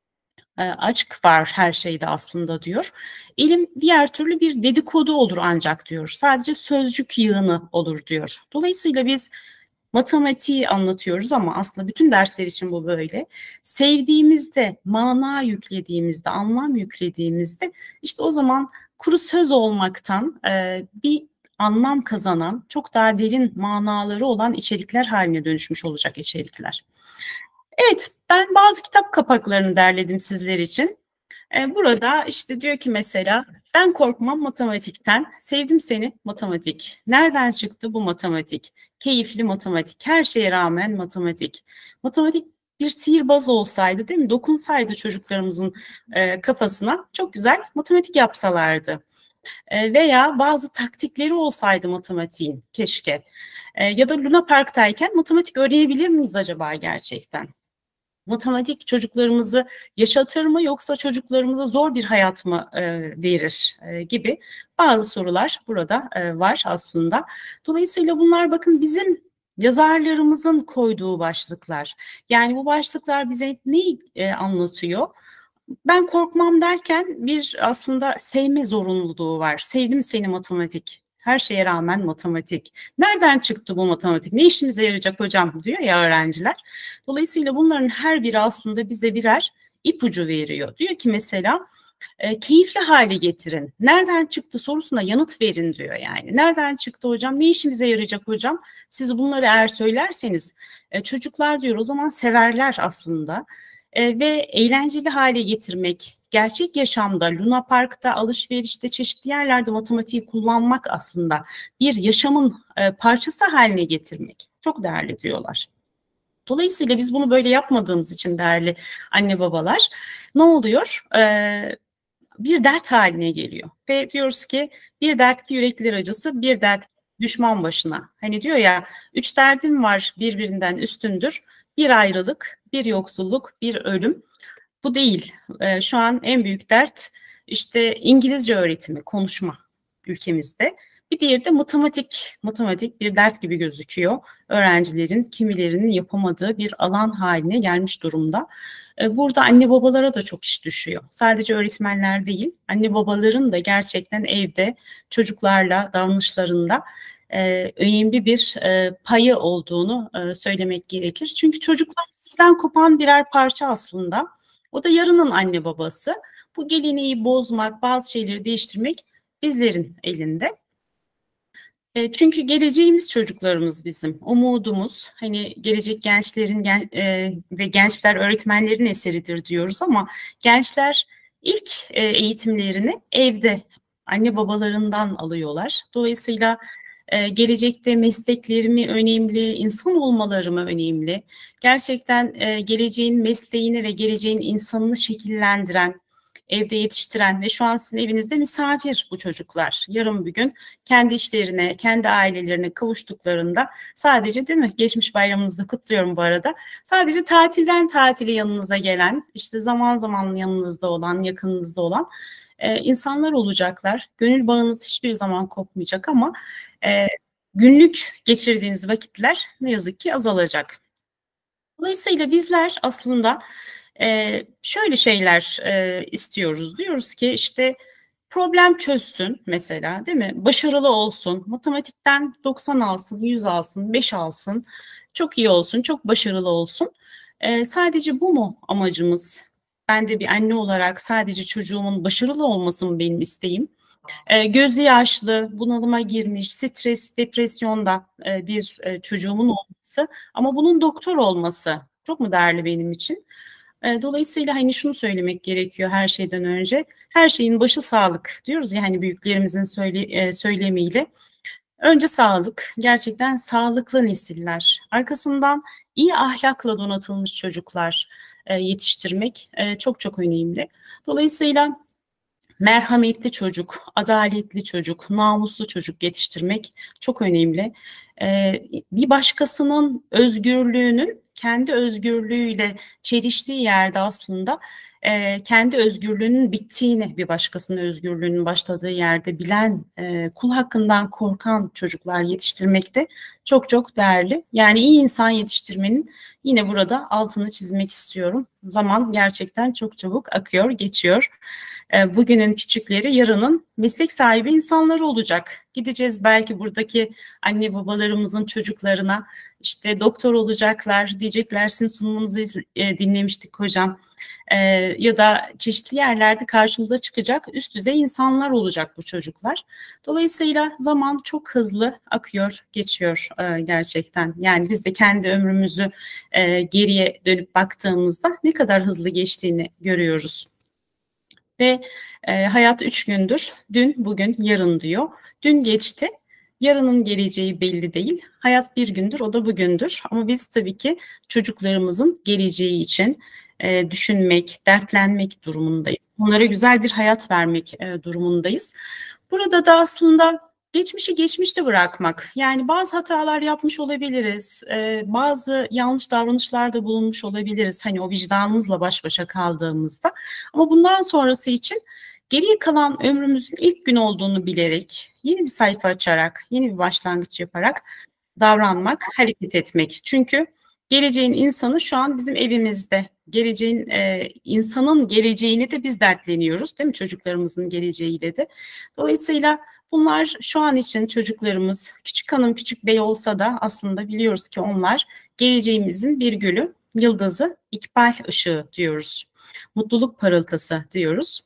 aşk var her şeyde aslında diyor. İlim diğer türlü bir dedikodu olur ancak diyor. Sadece sözcük yığını olur diyor. Dolayısıyla biz matematiği anlatıyoruz ama aslında bütün dersler için bu böyle. Sevdiğimizde, mana yüklediğimizde, anlam yüklediğimizde işte o zaman kuru söz olmaktan e, bir anlam kazanan, çok daha derin manaları olan içerikler haline dönüşmüş olacak içerikler. Evet, ben bazı kitap kapaklarını derledim sizler için. Ee, burada işte diyor ki mesela ben korkmam matematikten, sevdim seni matematik. Nereden çıktı bu matematik? Keyifli matematik, her şeye rağmen matematik. Matematik bir sihirbaz olsaydı değil mi? Dokunsaydı çocuklarımızın e, kafasına çok güzel matematik yapsalardı. E, veya bazı taktikleri olsaydı matematiğin keşke. E, ya da Luna Park'tayken matematik öğrenebilir miyiz acaba gerçekten? Matematik çocuklarımızı yaşatır mı yoksa çocuklarımıza zor bir hayat mı e, verir e, gibi bazı sorular burada e, var aslında. Dolayısıyla bunlar bakın bizim yazarlarımızın koyduğu başlıklar. Yani bu başlıklar bize neyi e, anlatıyor? Ben korkmam derken bir aslında sevme zorunluluğu var. Sevdim seni matematik. Her şeye rağmen matematik. Nereden çıktı bu matematik? Ne işimize yarayacak hocam diyor ya öğrenciler. Dolayısıyla bunların her biri aslında bize birer ipucu veriyor. Diyor ki mesela e, keyifli hale getirin. Nereden çıktı sorusuna yanıt verin diyor yani. Nereden çıktı hocam? Ne işimize yarayacak hocam? Siz bunları eğer söylerseniz e, çocuklar diyor o zaman severler aslında. E, ve eğlenceli hale getirmek, gerçek yaşamda, Luna Park'ta, alışverişte, çeşitli yerlerde matematiği kullanmak aslında bir yaşamın e, parçası haline getirmek. Çok değerli diyorlar. Dolayısıyla biz bunu böyle yapmadığımız için değerli anne babalar ne oluyor? Ee, bir dert haline geliyor. Ve diyoruz ki bir dert ki yürekler acısı, bir dert düşman başına. Hani diyor ya üç derdim var birbirinden üstündür. Bir ayrılık, bir yoksulluk, bir ölüm. Bu değil. Ee, şu an en büyük dert işte İngilizce öğretimi, konuşma ülkemizde. Bir diğeri de matematik. Matematik bir dert gibi gözüküyor. Öğrencilerin kimilerinin yapamadığı bir alan haline gelmiş durumda. Burada anne babalara da çok iş düşüyor. Sadece öğretmenler değil, anne babaların da gerçekten evde çocuklarla davranışlarında e, önemli bir e, payı olduğunu e, söylemek gerekir. Çünkü çocuklar sizden kopan birer parça aslında. O da yarının anne babası. Bu geleneği bozmak, bazı şeyleri değiştirmek bizlerin elinde. Çünkü geleceğimiz çocuklarımız bizim, umudumuz. Hani gelecek gençlerin gen, e, ve gençler öğretmenlerin eseridir diyoruz ama gençler ilk e, eğitimlerini evde anne babalarından alıyorlar. Dolayısıyla e, gelecekte mesleklerimi önemli, insan olmaları mı önemli? Gerçekten e, geleceğin mesleğini ve geleceğin insanını şekillendiren, evde yetiştiren ve şu an sizin evinizde misafir bu çocuklar. Yarın bir gün kendi işlerine, kendi ailelerine kavuştuklarında sadece değil mi? Geçmiş bayramınızda kutluyorum bu arada. Sadece tatilden tatile yanınıza gelen, işte zaman zaman yanınızda olan, yakınınızda olan e, insanlar olacaklar. Gönül bağınız hiçbir zaman kopmayacak ama e, günlük geçirdiğiniz vakitler ne yazık ki azalacak. Dolayısıyla bizler aslında Ee, şöyle şeyler e, istiyoruz. Diyoruz ki işte problem çözsün mesela değil mi? Başarılı olsun, matematikten doksan alsın, yüz alsın, beş alsın, çok iyi olsun, çok başarılı olsun. Ee, sadece bu mu amacımız? Ben de bir anne olarak sadece çocuğumun başarılı olması mı benim isteğim? Ee, gözü yaşlı, bunalıma girmiş, stres, depresyonda e, bir e, çocuğumun olması ama bunun doktor olması çok mu değerli benim için? Dolayısıyla hani şunu söylemek gerekiyor her şeyden önce. Her şeyin başı sağlık diyoruz ya hani büyüklerimizin söyle, söylemiyle. Önce sağlık, gerçekten sağlıklı nesiller. Arkasından iyi ahlakla donatılmış çocuklar yetiştirmek çok çok önemli. Dolayısıyla merhametli çocuk, adaletli çocuk, namuslu çocuk yetiştirmek çok önemli. Bir başkasının özgürlüğünün kendi özgürlüğüyle çeliştiği yerde aslında e, kendi özgürlüğünün bittiğini, bir başkasının özgürlüğünün başladığı yerde bilen, e, kul hakkından korkan çocuklar yetiştirmek de çok çok değerli. Yani iyi insan yetiştirmenin yine burada altını çizmek istiyorum. Zaman gerçekten çok çabuk akıyor, geçiyor. E, bugünün küçükleri yarının meslek sahibi insanları olacak. Gideceğiz belki buradaki anne babalarımızın çocuklarına, işte doktor olacaklar, diyecekler sizin sunumunuzu e, dinlemiştik hocam. E, ya da çeşitli yerlerde karşımıza çıkacak üst düzey insanlar olacak bu çocuklar. Dolayısıyla zaman çok hızlı akıyor, geçiyor e, gerçekten. Yani biz de kendi ömrümüzü e, geriye dönüp baktığımızda ne kadar hızlı geçtiğini görüyoruz. Ve e, hayat üç gündür, dün, bugün, yarın diyor. Dün geçti. Yarının geleceği belli değil. Hayat bir gündür, o da bugündür. Ama biz tabii ki çocuklarımızın geleceği için e, düşünmek, dertlenmek durumundayız. Onlara güzel bir hayat vermek e, durumundayız. Burada da aslında geçmişi geçmişte bırakmak. Yani bazı hatalar yapmış olabiliriz. E, bazı yanlış davranışlarda bulunmuş olabiliriz. Hani o vicdanımızla baş başa kaldığımızda. Ama bundan sonrası için geriye kalan ömrümüzün ilk gün olduğunu bilerek, yeni bir sayfa açarak, yeni bir başlangıç yaparak davranmak, hareket etmek. Çünkü geleceğin insanı şu an bizim evimizde. Geleceğin e, insanın geleceğini de biz dertleniyoruz, değil mi? Çocuklarımızın geleceğiyle de. Dolayısıyla bunlar şu an için çocuklarımız küçük hanım küçük bey olsa da aslında biliyoruz ki onlar geleceğimizin bir gülü, yıldızı, ikbal ışığı diyoruz. Mutluluk parıltısı diyoruz.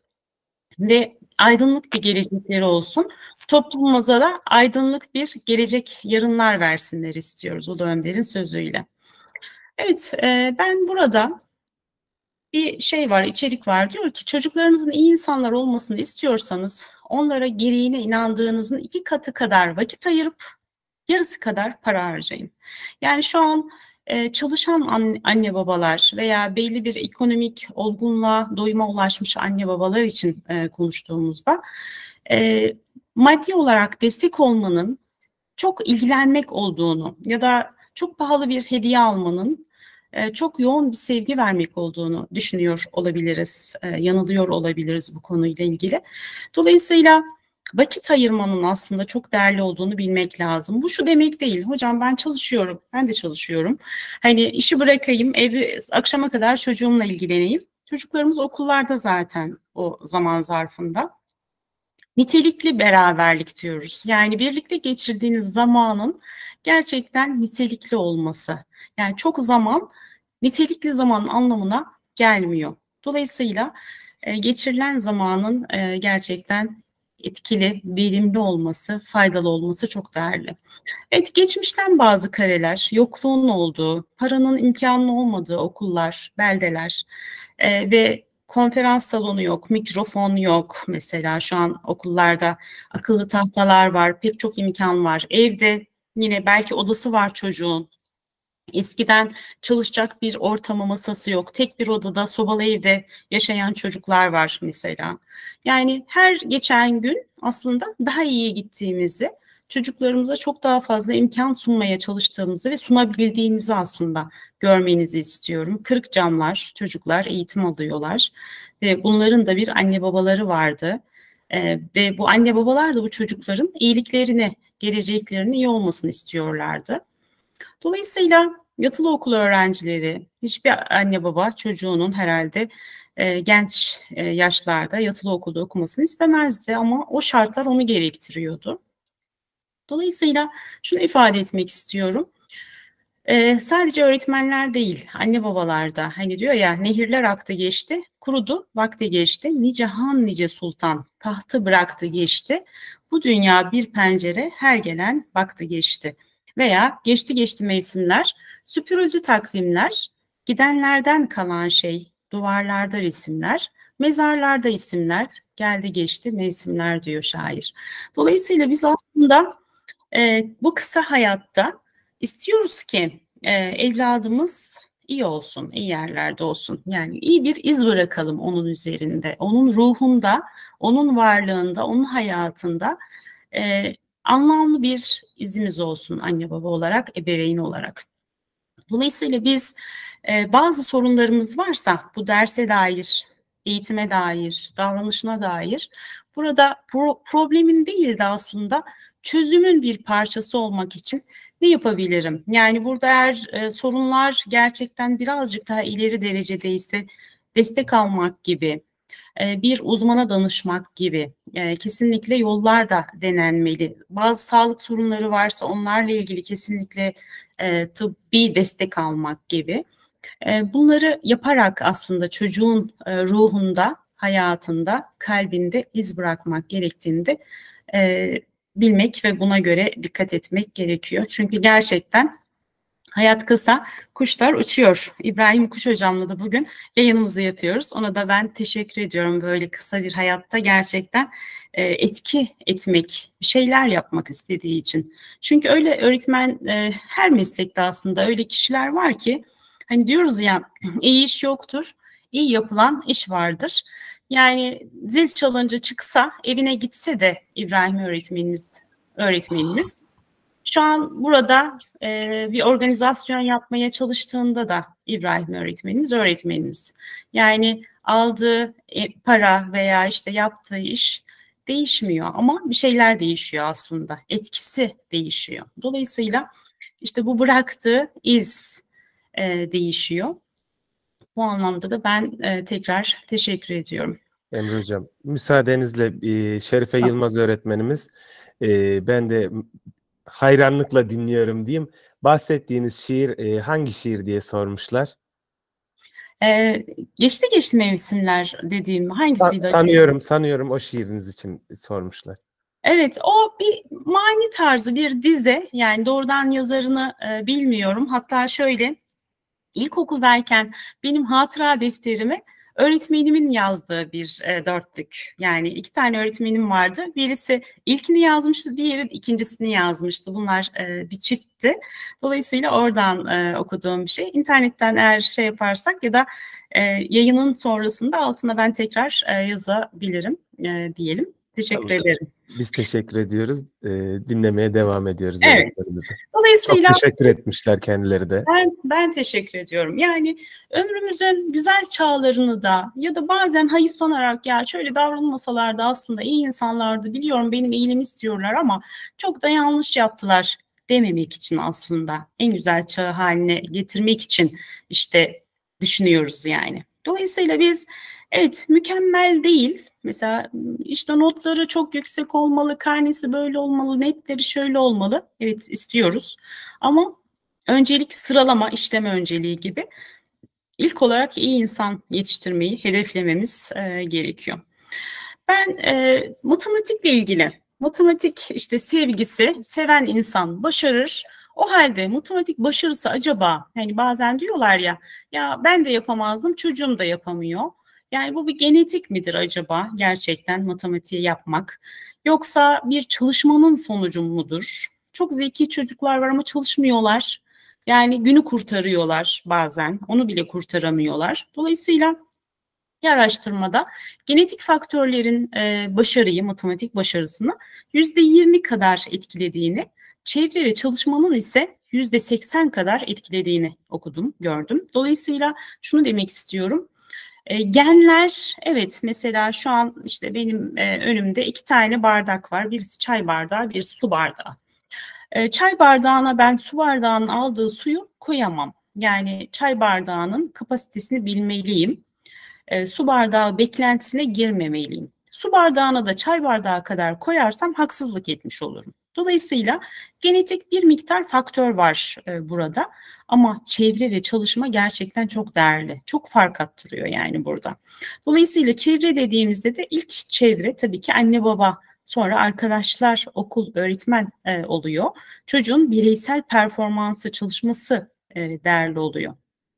Ve aydınlık bir gelecekleri olsun. Toplumumuza da aydınlık bir gelecek yarınlar versinler istiyoruz Ulu Önder'in sözüyle. Evet, e, ben burada bir şey var, içerik var. Diyor ki çocuklarınızın iyi insanlar olmasını istiyorsanız onlara gereğine inandığınızın iki katı kadar vakit ayırıp yarısı kadar para harcayın. Yani şu an e, çalışan anne, anne babalar veya belli bir ekonomik olgunluğa, doyuma ulaşmış anne babalar için e, konuştuğumuzda e, maddi olarak destek olmanın çok ilgilenmek olduğunu ya da çok pahalı bir hediye almanın e, çok yoğun bir sevgi vermek olduğunu düşünüyor olabiliriz, e, yanılıyor olabiliriz bu konuyla ilgili. Dolayısıyla vakit ayırmanın aslında çok değerli olduğunu bilmek lazım. Bu şu demek değil, hocam ben çalışıyorum, ben de çalışıyorum. Hani işi bırakayım, evde akşama kadar çocuğumla ilgileneyim. Çocuklarımız okullarda zaten o zaman zarfında. Nitelikli beraberlik diyoruz. Yani birlikte geçirdiğiniz zamanın gerçekten nitelikli olması. Yani çok zaman nitelikli zaman anlamına gelmiyor. Dolayısıyla e, geçirilen zamanın e, gerçekten etkili, verimli olması, faydalı olması çok değerli. Evet, geçmişten bazı kareler, yokluğun olduğu, paranın imkanı olmadığı okullar, beldeler e, ve konferans salonu yok, mikrofon yok mesela şu an okullarda akıllı tahtalar var, pek çok imkan var. Evde yine belki odası var çocuğun. Eskiden çalışacak bir ortamı, masası yok. Tek bir odada, sobalı evde yaşayan çocuklar var mesela. Yani her geçen gün aslında daha iyiye gittiğimizi, çocuklarımıza çok daha fazla imkan sunmaya çalıştığımızı ve sunabildiğimizi aslında görmenizi istiyorum. Kırık camlar, çocuklar eğitim alıyorlar. Ve bunların da bir anne babaları vardı. Ee, ve bu anne babalar da bu çocukların iyiliklerini, geleceklerinin iyi olmasını istiyorlardı. Dolayısıyla yatılı okul öğrencileri, hiçbir anne baba çocuğunun herhalde e, genç e, yaşlarda yatılı okulda okumasını istemezdi ama o şartlar onu gerektiriyordu. Dolayısıyla şunu ifade etmek istiyorum. E, sadece öğretmenler değil, anne babalar da hani diyor ya nehirler aktı geçti, kurudu, vakti geçti, nice han nice sultan, tahtı bıraktı geçti, bu dünya bir pencere, her gelen baktı geçti. Veya geçti geçti mevsimler, süpürüldü takvimler, gidenlerden kalan şey, duvarlarda resimler, mezarlarda isimler, geldi geçti mevsimler diyor şair. Dolayısıyla biz aslında e, bu kısa hayatta istiyoruz ki e, evladımız iyi olsun, iyi yerlerde olsun. Yani iyi bir iz bırakalım onun üzerinde, onun ruhunda, onun varlığında, onun hayatında e, anlamlı bir izimiz olsun anne baba olarak, ebeveyn olarak. Dolayısıyla biz e, bazı sorunlarımız varsa bu derse dair, eğitime dair, davranışına dair burada pro- problemin değil de aslında çözümün bir parçası olmak için ne yapabilirim? Yani burada eğer e, sorunlar gerçekten birazcık daha ileri derecedeyse destek almak gibi, e, bir uzmana danışmak gibi e, kesinlikle yollar da denenmeli. Bazı sağlık sorunları varsa onlarla ilgili kesinlikle e, tıbbi destek almak gibi. E, bunları yaparak aslında çocuğun e, ruhunda, hayatında, kalbinde iz bırakmak gerektiğini de e, bilmek ve buna göre dikkat etmek gerekiyor. Çünkü gerçekten hayat kısa, kuşlar uçuyor. İbrahim Kuş hocamla da bugün yayınımızı yapıyoruz. Ona da ben teşekkür ediyorum böyle kısa bir hayatta gerçekten e, etki etmek, şeyler yapmak istediği için. Çünkü öyle öğretmen e, her meslekte aslında öyle kişiler var ki hani diyoruz ya iyi iş yoktur, iyi yapılan iş vardır. Yani zil çalınca çıksa, evine gitse de İbrahim öğretmenimiz, öğretmenimiz şu an burada e, bir organizasyon yapmaya çalıştığında da İbrahim öğretmenimiz, öğretmenimiz. Yani aldığı e, para veya işte yaptığı iş değişmiyor ama bir şeyler değişiyor aslında. Etkisi değişiyor. Dolayısıyla işte bu bıraktığı iz, e, değişiyor. Bu anlamda da ben e, tekrar teşekkür ediyorum. Emre Hocam, müsaadenizle e, Şerife Tamam. Yılmaz öğretmenimiz, e, ben de hayranlıkla dinliyorum diyeyim. Bahsettiğiniz şiir e, hangi şiir diye sormuşlar. Ee, geçti geçti mevsimler dediğim Sa- hangisiydi acaba? sanıyorum, sanıyorum o şiiriniz için sormuşlar. Evet, o bir mani tarzı bir dize. Yani doğrudan yazarını e, bilmiyorum. Hatta şöyle, ilkokuldayken benim hatıra defterime öğretmenimin yazdığı bir e, dörtlük. Yani iki tane öğretmenim vardı. Birisi ilkini yazmıştı, diğeri ikincisini yazmıştı. Bunlar e, bir çiftti. Dolayısıyla oradan e, okuduğum bir şey. İnternetten eğer şey yaparsak ya da e, yayının sonrasında altına ben tekrar e, yazabilirim e, diyelim. Teşekkür Tabii. ederim. Biz teşekkür ediyoruz. E, dinlemeye devam ediyoruz Evet. öğretmenimizi. Çok Dolayısıyla teşekkür etmişler kendileri de. Ben, ben teşekkür ediyorum. Yani ömrümüzün güzel çağlarını da ya da bazen hayıflanarak ya şöyle davranmasalardı aslında iyi insanlardı, biliyorum benim iyiliğimi istiyorlar ama çok da yanlış yaptılar dememek için aslında en güzel çağı haline getirmek için işte düşünüyoruz yani. Dolayısıyla biz evet mükemmel değil. Mesela işte notları çok yüksek olmalı, karnesi böyle olmalı, netleri şöyle olmalı. Evet istiyoruz. Ama öncelik sıralama, işleme önceliği gibi ilk olarak iyi insan yetiştirmeyi hedeflememiz e, gerekiyor. Ben e, matematikle ilgili, matematik işte sevgisi, seven insan başarır. O halde matematik başarısı acaba, hani bazen diyorlar ya, ya ben de yapamazdım, çocuğum da yapamıyor. Yani bu bir genetik midir acaba gerçekten matematiği yapmak? Yoksa bir çalışmanın sonucu mudur? Çok zeki çocuklar var ama çalışmıyorlar. Yani günü kurtarıyorlar bazen, onu bile kurtaramıyorlar. Dolayısıyla bir araştırmada genetik faktörlerin e, başarıyı, matematik başarısını yüzde yirmi kadar etkilediğini, çevre ve çalışmanın ise yüzde seksen kadar etkilediğini okudum, gördüm. Dolayısıyla şunu demek istiyorum. E, genler, evet mesela şu an işte benim e, önümde iki tane bardak var. Birisi çay bardağı, birisi su bardağı. E, çay bardağına ben su bardağının aldığı suyu koyamam. Yani çay bardağının kapasitesini bilmeliyim. E, su bardağı beklentisine girmemeliyim. Su bardağına da çay bardağı kadar koyarsam haksızlık etmiş olurum. Dolayısıyla genetik bir miktar faktör var e, burada ama çevre ve çalışma gerçekten çok değerli. Çok fark attırıyor yani burada. Dolayısıyla çevre dediğimizde de ilk çevre tabii ki anne baba, sonra arkadaşlar, okul, öğretmen e, oluyor. Çocuğun bireysel performansı, çalışması e, değerli oluyor.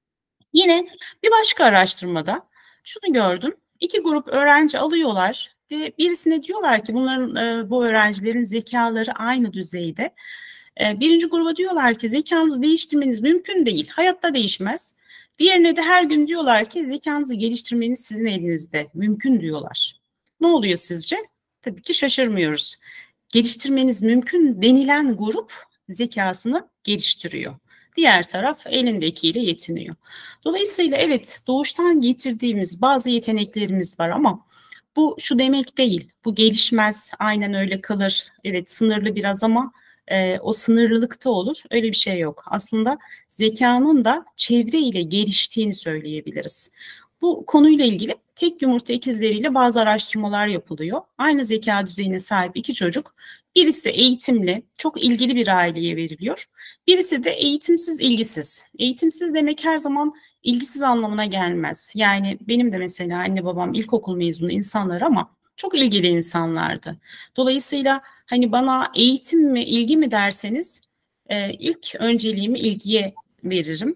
Yine bir başka araştırmada şunu gördüm. İki grup öğrenci alıyorlar ve birisine diyorlar ki bunların e, bu öğrencilerin zekaları aynı düzeyde. E, birinci gruba diyorlar ki zekanızı değiştirmeniz mümkün değil. Hayatta değişmez. Diğerine de her gün diyorlar ki zekanızı geliştirmeniz sizin elinizde. Mümkün diyorlar. Ne oluyor sizce? Tabii ki şaşırmıyoruz. Geliştirmeniz mümkün denilen grup zekasını geliştiriyor. Diğer taraf elindekiyle yetiniyor. Dolayısıyla evet doğuştan getirdiğimiz bazı yeteneklerimiz var ama bu şu demek değil. Bu gelişmez, aynen öyle kalır. Evet sınırlı biraz ama e, o sınırlılıkta olur. Öyle bir şey yok. Aslında zekanın da çevre ile geliştiğini söyleyebiliriz. Bu konuyla ilgili tek yumurta ikizleriyle bazı araştırmalar yapılıyor. Aynı zeka düzeyine sahip iki çocuk, birisi eğitimli, çok ilgili bir aileye veriliyor. Birisi de eğitimsiz, ilgisiz. Eğitimsiz demek her zaman ilgisiz anlamına gelmez. Yani benim de mesela anne babam ilkokul mezunu insanlar ama çok ilgili insanlardı. Dolayısıyla hani bana eğitim mi, ilgi mi derseniz e, ilk önceliğimi ilgiye veririm.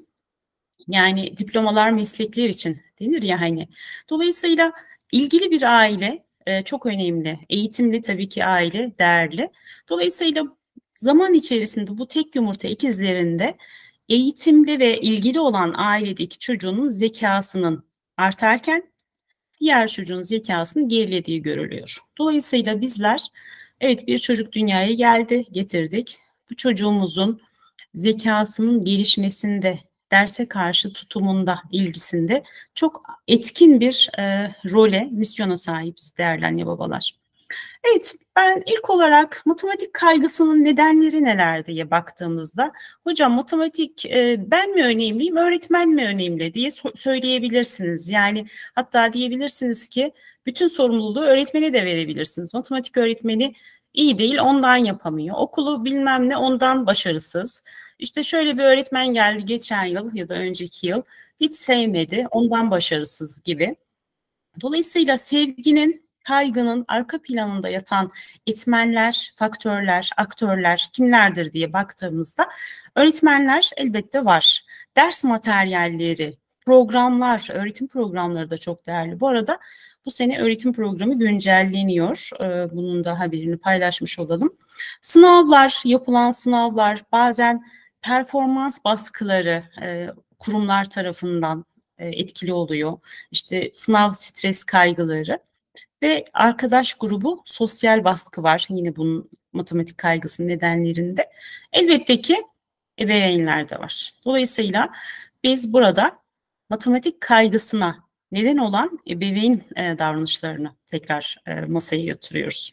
Yani diplomalar meslekler için denir ya hani. Dolayısıyla ilgili bir aile e, çok önemli. Eğitimli tabii ki aile değerli. Dolayısıyla zaman içerisinde bu tek yumurta ikizlerinde eğitimli ve ilgili olan ailedeki çocuğun zekasının artarken diğer çocuğun zekasının gerilediği görülüyor. Dolayısıyla bizler evet bir çocuk dünyaya geldi, getirdik. Bu çocuğumuzun zekasının gelişmesinde, derse karşı tutumunda, ilgisinde çok etkin bir e, role, misyona sahibiz değerli anne babalar. Evet, ben ilk olarak matematik kaygısının nedenleri neler diye baktığımızda, hocam matematik e, ben mi önemliyim, öğretmen mi önemli diye so- söyleyebilirsiniz. Yani hatta diyebilirsiniz ki bütün sorumluluğu öğretmene de verebilirsiniz. Matematik öğretmeni iyi değil, ondan yapamıyor. Okulu bilmem ne, ondan başarısız. İşte şöyle bir öğretmen geldi geçen yıl ya da önceki yıl, hiç sevmedi, ondan başarısız gibi. Dolayısıyla sevginin, kaygının arka planında yatan etmenler, faktörler, aktörler kimlerdir diye baktığımızda öğretmenler elbette var. Ders materyalleri, programlar, öğretim programları da çok değerli. Bu arada bu sene öğretim programı güncelleniyor. Ee, Bunun da haberini paylaşmış olalım. Sınavlar, yapılan sınavlar, bazen performans baskıları e, kurumlar tarafından e, etkili oluyor. İşte sınav stres kaygıları ve arkadaş grubu sosyal baskı var yine bunun matematik kaygısının nedenlerinde. Elbette ki ebeveynler de var. Dolayısıyla biz burada matematik kaygısına neden olan ebeveyn e, davranışlarını tekrar e, masaya yatırıyoruz.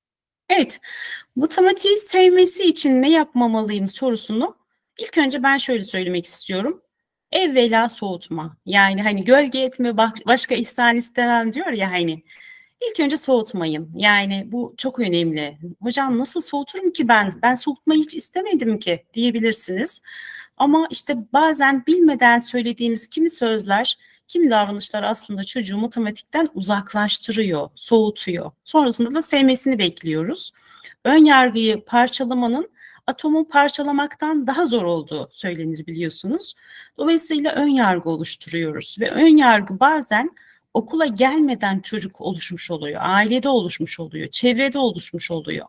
Evet, matematiği sevmesi için ne yapmamalıyım sorusunu ilk önce ben şöyle söylemek istiyorum. Evvela soğutma. Yani hani gölge etme başka ihsan istemem diyor ya hani. İlk önce soğutmayın. Yani bu çok önemli. Hocam nasıl soğuturum ki ben? Ben soğutmayı hiç istemedim ki diyebilirsiniz. Ama işte bazen bilmeden söylediğimiz kimi sözler, kimi davranışlar aslında çocuğu matematikten uzaklaştırıyor, soğutuyor. Sonrasında da sevmesini bekliyoruz. Ön yargıyı parçalamanın atomu parçalamaktan daha zor olduğu söylenir biliyorsunuz. Dolayısıyla ön yargı oluşturuyoruz ve ön yargı bazen okula gelmeden çocuk oluşmuş oluyor, ailede oluşmuş oluyor, çevrede oluşmuş oluyor.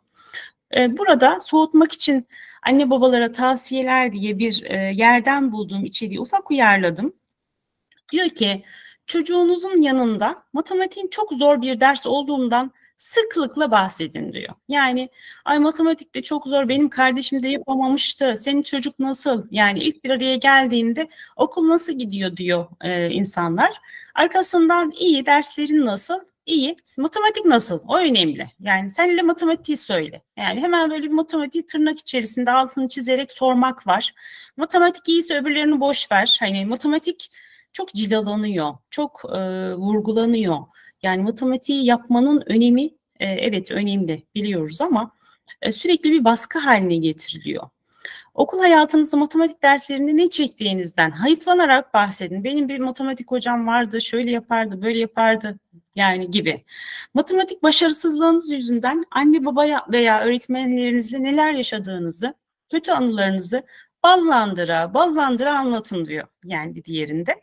Burada soğutmak için anne babalara tavsiyeler diye bir yerden bulduğum içeriği ufak uyarladım. Diyor ki çocuğunuzun yanında matematiğin çok zor bir ders olduğundan sıklıkla bahsedin diyor. Yani ay matematik de çok zor, benim kardeşim de yapamamıştı, senin çocuk nasıl? Yani ilk bir araya geldiğinde okul nasıl gidiyor diyor e, insanlar. Arkasından iyi, derslerin nasıl? İyi, matematik nasıl? O önemli. Yani senle matematiği söyle. Yani hemen böyle bir matematiği tırnak içerisinde altını çizerek sormak var. Matematik iyiyse öbürlerini boş ver. Hani matematik çok cilalanıyor, çok e, vurgulanıyor. Yani matematiği yapmanın önemi e, evet önemli biliyoruz ama e, sürekli bir baskı haline getiriliyor. Okul hayatınızda matematik derslerinde ne çektiğinizden hayıflanarak bahsedin. Benim bir matematik hocam vardı, şöyle yapardı, böyle yapardı yani gibi. Matematik başarısızlığınız yüzünden anne babaya veya öğretmenlerinizle neler yaşadığınızı, kötü anılarınızı ballandıra, ballandıra anlatın diyor yani bir diğerinde.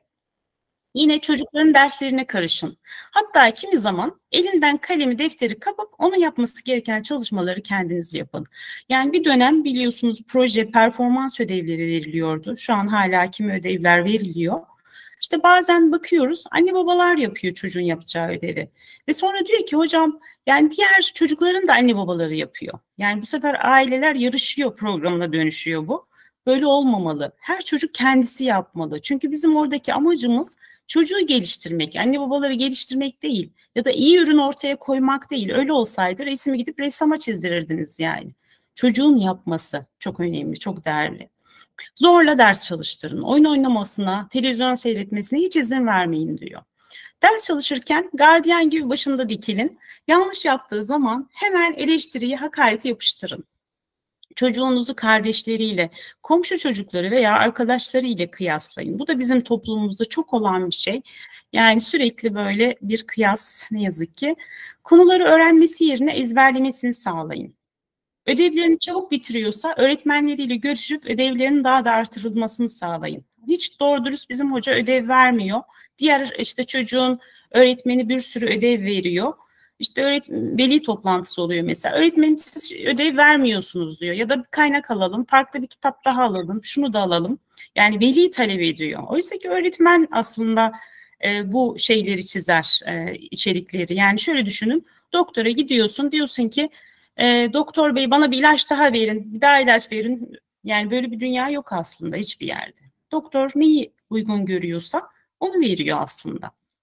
Yine çocukların derslerine karışın. Hatta kimi zaman elinden kalemi, defteri kapıp onu yapması gereken çalışmaları kendiniz yapın. Yani bir dönem biliyorsunuz proje, performans ödevleri veriliyordu. Şu an hala kimi ödevler veriliyor. İşte bazen bakıyoruz anne babalar yapıyor çocuğun yapacağı ödevi. Ve sonra diyor ki hocam yani diğer çocukların da anne babaları yapıyor. Yani bu sefer aileler yarışıyor programına dönüşüyor bu. Böyle olmamalı. Her çocuk kendisi yapmalı. Çünkü bizim oradaki amacımız çocuğu geliştirmek, anne babaları geliştirmek değil ya da iyi ürün ortaya koymak değil. Öyle olsaydı resmi gidip ressama çizdirirdiniz yani. Çocuğun yapması çok önemli, çok değerli. Zorla ders çalıştırın. Oyun oynamasına, televizyon seyretmesine hiç izin vermeyin diyor. Ders çalışırken gardiyan gibi başında dikilin. Yanlış yaptığı zaman hemen eleştiriyi, hakareti yapıştırın. Çocuğunuzu kardeşleriyle, komşu çocukları veya arkadaşlarıyla kıyaslayın. Bu da bizim toplumumuzda çok olan bir şey. Yani sürekli böyle bir kıyas ne yazık ki. Konuları öğrenmesi yerine ezberlemesini sağlayın. Ödevlerini çabuk bitiriyorsa öğretmenleriyle görüşüp ödevlerinin daha da artırılmasını sağlayın. Hiç doğru dürüst bizim hoca ödev vermiyor. Diğer işte çocuğun öğretmeni bir sürü ödev veriyor. İşte öğretmen, veli toplantısı oluyor mesela. Öğretmenim siz ödev vermiyorsunuz diyor. Ya da bir kaynak alalım, farklı bir kitap daha alalım, şunu da alalım. Yani veli talep ediyor. Oysa ki öğretmen aslında e, bu şeyleri çizer, e, içerikleri. Yani şöyle düşünün, doktora gidiyorsun, diyorsun ki e, doktor bey bana bir ilaç daha verin, bir daha ilaç verin. Yani böyle bir dünya yok aslında hiçbir yerde. Doktor neyi uygun görüyorsa onu veriyor aslında.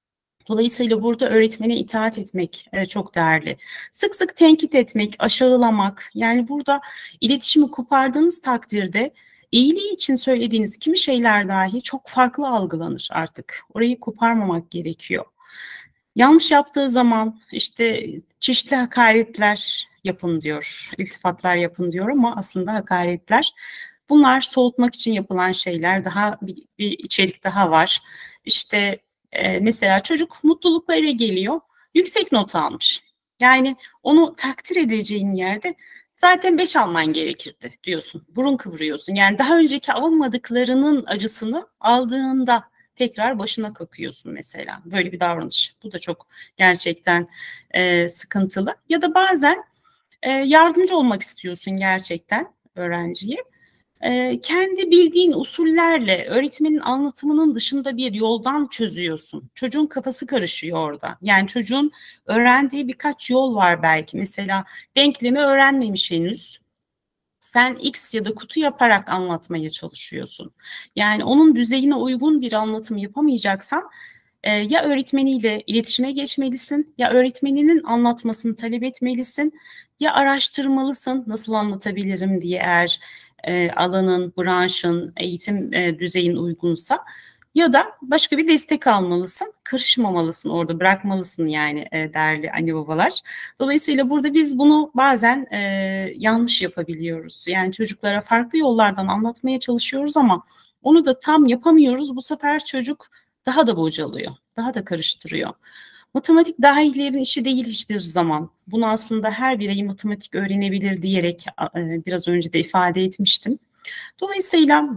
Dolayısıyla burada öğretmene itaat etmek e, çok değerli. Sık sık tenkit etmek, aşağılamak, yani burada iletişimi kopardığınız takdirde iyiliği için söylediğiniz kimi şeyler dahi çok farklı algılanır artık. Orayı koparmamak gerekiyor. Yanlış yaptığı zaman işte çeşitli hakaretler yapın diyor, iltifatlar yapın diyor ama aslında hakaretler. Bunlar soğutmak için yapılan şeyler, daha bir, bir içerik daha var. İşte e, mesela çocuk mutlulukla eve geliyor, yüksek not almış. Yani onu takdir edeceğin yerde zaten beş alman gerekirdi diyorsun, burun kıvırıyorsun. Yani daha önceki almadıklarının acısını aldığında tekrar başına kakıyorsun mesela. Böyle bir davranış. Bu da çok gerçekten e, sıkıntılı. Ya da bazen e, yardımcı olmak istiyorsun gerçekten öğrenciye. E, kendi bildiğin usullerle öğretmenin anlatımının dışında bir yoldan çözüyorsun. Çocuğun kafası karışıyor orada. Yani çocuğun öğrendiği birkaç yol var belki. Mesela denklemi öğrenmemiş henüz. Sen X ya da kutu yaparak anlatmaya çalışıyorsun. Yani onun düzeyine uygun bir anlatım yapamayacaksan e, ya öğretmeniyle iletişime geçmelisin, ya öğretmeninin anlatmasını talep etmelisin, ya araştırmalısın nasıl anlatabilirim diye eğer e, alanın, branşın, eğitim e, düzeyin uygunsa. Ya da başka bir destek almalısın, karışmamalısın orada, bırakmalısın yani e, değerli anne babalar. Dolayısıyla burada biz bunu bazen e, yanlış yapabiliyoruz. Yani çocuklara farklı yollardan anlatmaya çalışıyoruz ama onu da tam yapamıyoruz. Bu sefer çocuk daha da bocalıyor, daha da karıştırıyor. Matematik dahilerin işi değil hiçbir zaman. Bunu aslında her birey matematik öğrenebilir diyerek e, biraz önce de ifade etmiştim. Dolayısıyla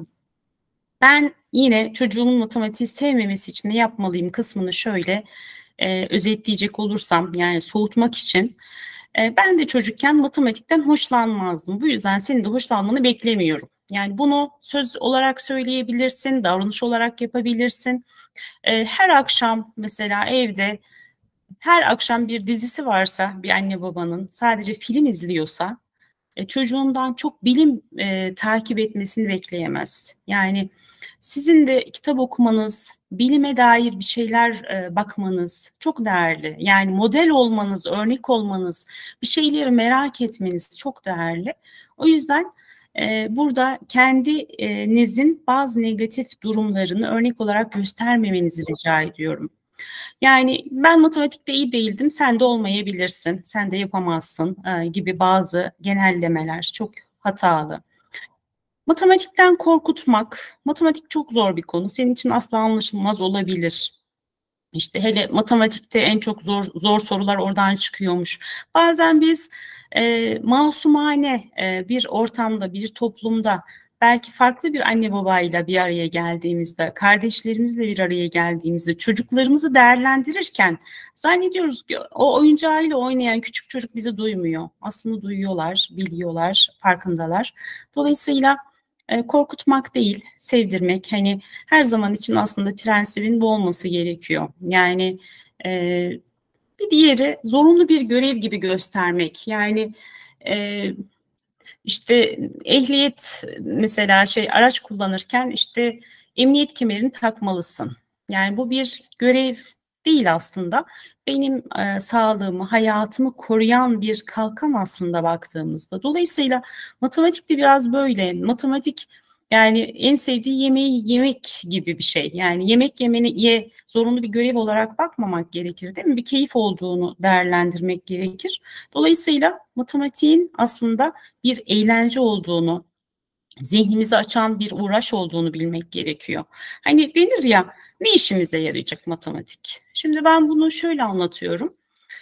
ben yine çocuğumun matematiği sevmemesi için ne yapmalıyım kısmını şöyle e, özetleyecek olursam, yani soğutmak için e, ben de çocukken matematikten hoşlanmazdım. Bu yüzden senin de hoşlanmanı beklemiyorum. Yani bunu söz olarak söyleyebilirsin, davranış olarak yapabilirsin. E, her akşam mesela evde her akşam bir dizisi varsa bir anne babanın sadece film izliyorsa e, çocuğundan çok bilim e, takip etmesini bekleyemez. Yani sizin de kitap okumanız, bilime dair bir şeyler e, bakmanız çok değerli. Yani model olmanız, örnek olmanız, bir şeyleri merak etmeniz çok değerli. O yüzden e, burada kendinizin bazı negatif durumlarını örnek olarak göstermemenizi rica ediyorum. Yani ben matematikte iyi değildim, sen de olmayabilirsin, sen de yapamazsın e, gibi bazı genellemeler çok hatalı. Matematikten korkutmak, matematik çok zor bir konu. Senin için asla anlaşılmaz olabilir. İşte hele matematikte en çok zor zor sorular oradan çıkıyormuş. Bazen biz e, masumane e, bir ortamda, bir toplumda belki farklı bir anne babayla bir araya geldiğimizde, kardeşlerimizle bir araya geldiğimizde, çocuklarımızı değerlendirirken zannediyoruz ki o oyuncağıyla oynayan küçük çocuk bizi duymuyor. Aslında duyuyorlar, biliyorlar, farkındalar. Dolayısıyla e, korkutmak değil, sevdirmek. Hani her zaman için aslında prensibin bu olması gerekiyor. Yani e, bir diğeri zorunlu bir görev gibi göstermek. Yani e, işte ehliyet mesela şey araç kullanırken işte emniyet kemerini takmalısın. Yani bu bir görev değil aslında. Benim e, sağlığımı, hayatımı koruyan bir kalkan aslında baktığımızda. Dolayısıyla matematik de biraz böyle. Matematik yani en sevdiği yemeği yemek gibi bir şey. Yani yemek yemeni ye, zorunlu bir görev olarak bakmamak gerekir değil mi? Bir keyif olduğunu değerlendirmek gerekir. Dolayısıyla matematiğin aslında bir eğlence olduğunu, zihnimizi açan bir uğraş olduğunu bilmek gerekiyor. Hani denir ya, ne işimize yarayacak matematik? Şimdi ben bunu şöyle anlatıyorum.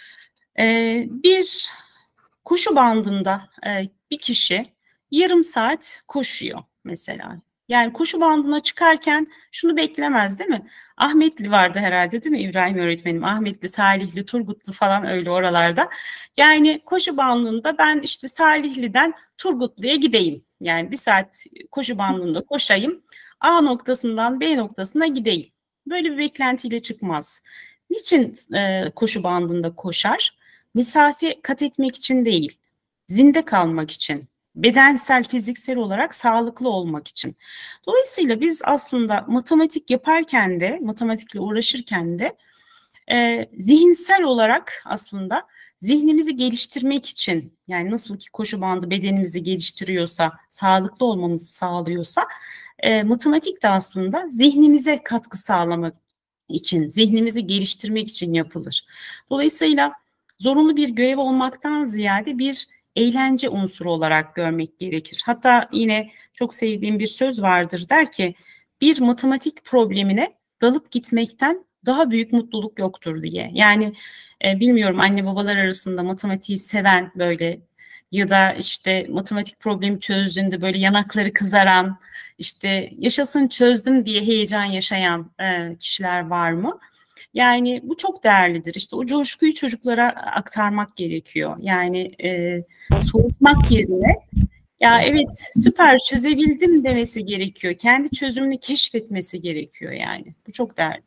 Ee, bir koşu bandında e, bir kişi yarım saat koşuyor mesela. Yani koşu bandına çıkarken şunu beklemez değil mi? Ahmetli vardı herhalde değil mi İbrahim öğretmenim? Ahmetli, Salihli, Turgutlu falan öyle oralarda. Yani koşu bandında ben işte Salihli'den Turgutlu'ya gideyim. Yani bir saat koşu bandında koşayım. A noktasından B noktasına gideyim. Böyle bir beklentiyle çıkmaz. Niçin e, koşu bandında koşar? Mesafe kat etmek için değil, zinde kalmak için, bedensel, fiziksel olarak sağlıklı olmak için. Dolayısıyla biz aslında matematik yaparken de, matematikle uğraşırken de e, zihinsel olarak aslında zihnimizi geliştirmek için, yani nasıl ki koşu bandı bedenimizi geliştiriyorsa, sağlıklı olmamızı sağlıyorsa, e, matematik de aslında zihnimize katkı sağlamak için, zihnimizi geliştirmek için yapılır. Dolayısıyla zorunlu bir görev olmaktan ziyade bir eğlence unsuru olarak görmek gerekir. Hatta yine çok sevdiğim bir söz vardır, der ki bir matematik problemine dalıp gitmekten daha büyük mutluluk yoktur diye. Yani e, bilmiyorum, anne babalar arasında matematiği seven böyle ya da işte matematik problemi çözdüğünde böyle yanakları kızaran, işte yaşasın çözdüm diye heyecan yaşayan e, kişiler var mı? Yani bu çok değerlidir. İşte o coşkuyu çocuklara aktarmak gerekiyor. Yani e, soğutmak yerine ya evet süper çözebildim demesi gerekiyor. Kendi çözümünü keşfetmesi gerekiyor yani. Bu çok değerli.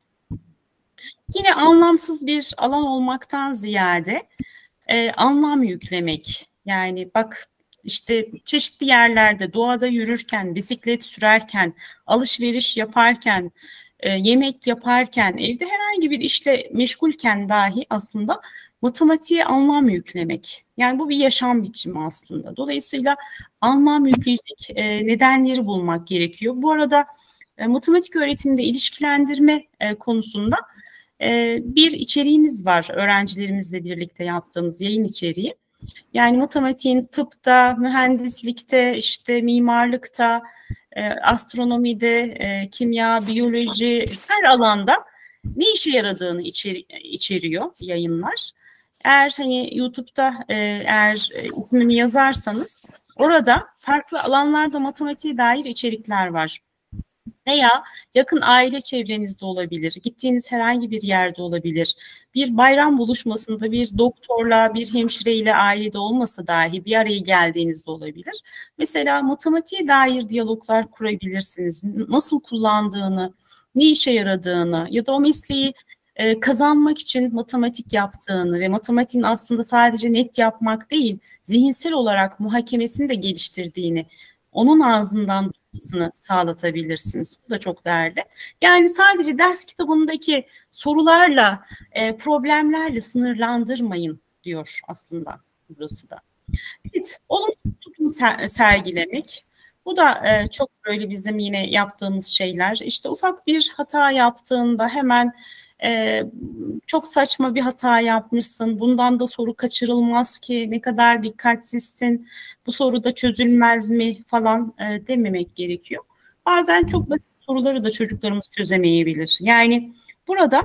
Yine anlamsız bir alan olmaktan ziyade e, anlam yüklemek. Yani bak işte çeşitli yerlerde doğada yürürken, bisiklet sürerken, alışveriş yaparken, e, yemek yaparken, evde herhangi bir işle meşgulken dahi aslında matematiğe anlam yüklemek. Yani bu bir yaşam biçimi aslında. Dolayısıyla anlam yükleyecek e, nedenleri bulmak gerekiyor. Bu arada e, matematik öğretiminde ilişkilendirme e, konusunda e, bir içeriğimiz var öğrencilerimizle birlikte yaptığımız yayın içeriği. Yani matematiğin tıpta, mühendislikte, işte mimarlıkta, e, astronomide, e, kimya, biyoloji, her alanda ne işe yaradığını içeri, içeriyor yayınlar. Eğer hani YouTube'da e, eğer e, ismini yazarsanız orada farklı alanlarda matematiğe dair içerikler var. Veya yakın aile çevrenizde olabilir, gittiğiniz herhangi bir yerde olabilir. Bir bayram buluşmasında bir doktorla, bir hemşireyle ailede olmasa dahi bir araya geldiğinizde olabilir. Mesela matematiğe dair diyaloglar kurabilirsiniz. Nasıl kullandığını, ne işe yaradığını ya da o mesleği e, kazanmak için matematik yaptığını ve matematiğin aslında sadece net yapmak değil, zihinsel olarak muhakemesini de geliştirdiğini, onun ağzından duymasını sağlatabilirsiniz. Bu da çok değerli. Yani sadece ders kitabındaki sorularla, e, problemlerle sınırlandırmayın diyor aslında burası da. Evet, olumsuz tutum ser- sergilemek. Bu da e, çok böyle bizim yine yaptığımız şeyler. İşte ufak bir hata yaptığında hemen e, çok saçma bir hata yapmışsın, bundan da soru kaçırılmaz ki, ne kadar dikkatsizsin, bu soru da çözülmez mi falan e, dememek gerekiyor. Bazen çok basit soruları da çocuklarımız çözemeyebilir. Yani burada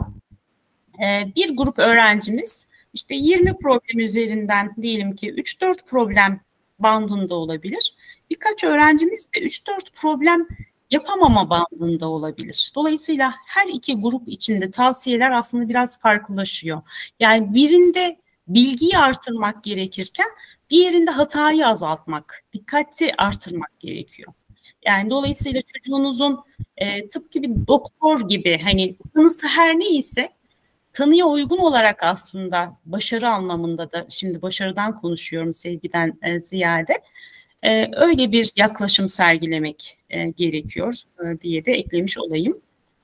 e, bir grup öğrencimiz işte yirmi problem üzerinden diyelim ki üç dört problem bandında olabilir. Birkaç öğrencimiz de üç dört problem yapamama bandında olabilir. Dolayısıyla her iki grup içinde tavsiyeler aslında biraz farklılaşıyor. Yani birinde bilgiyi artırmak gerekirken diğerinde hatayı azaltmak, dikkati artırmak gerekiyor. Yani dolayısıyla çocuğunuzun e, tıpkı bir doktor gibi hani tanısı her neyse tanıya uygun olarak aslında başarı anlamında da, şimdi başarıdan konuşuyorum sevgiden e, ziyade, e, öyle bir yaklaşım sergilemek e, gerekiyor e, diye de eklemiş olayım.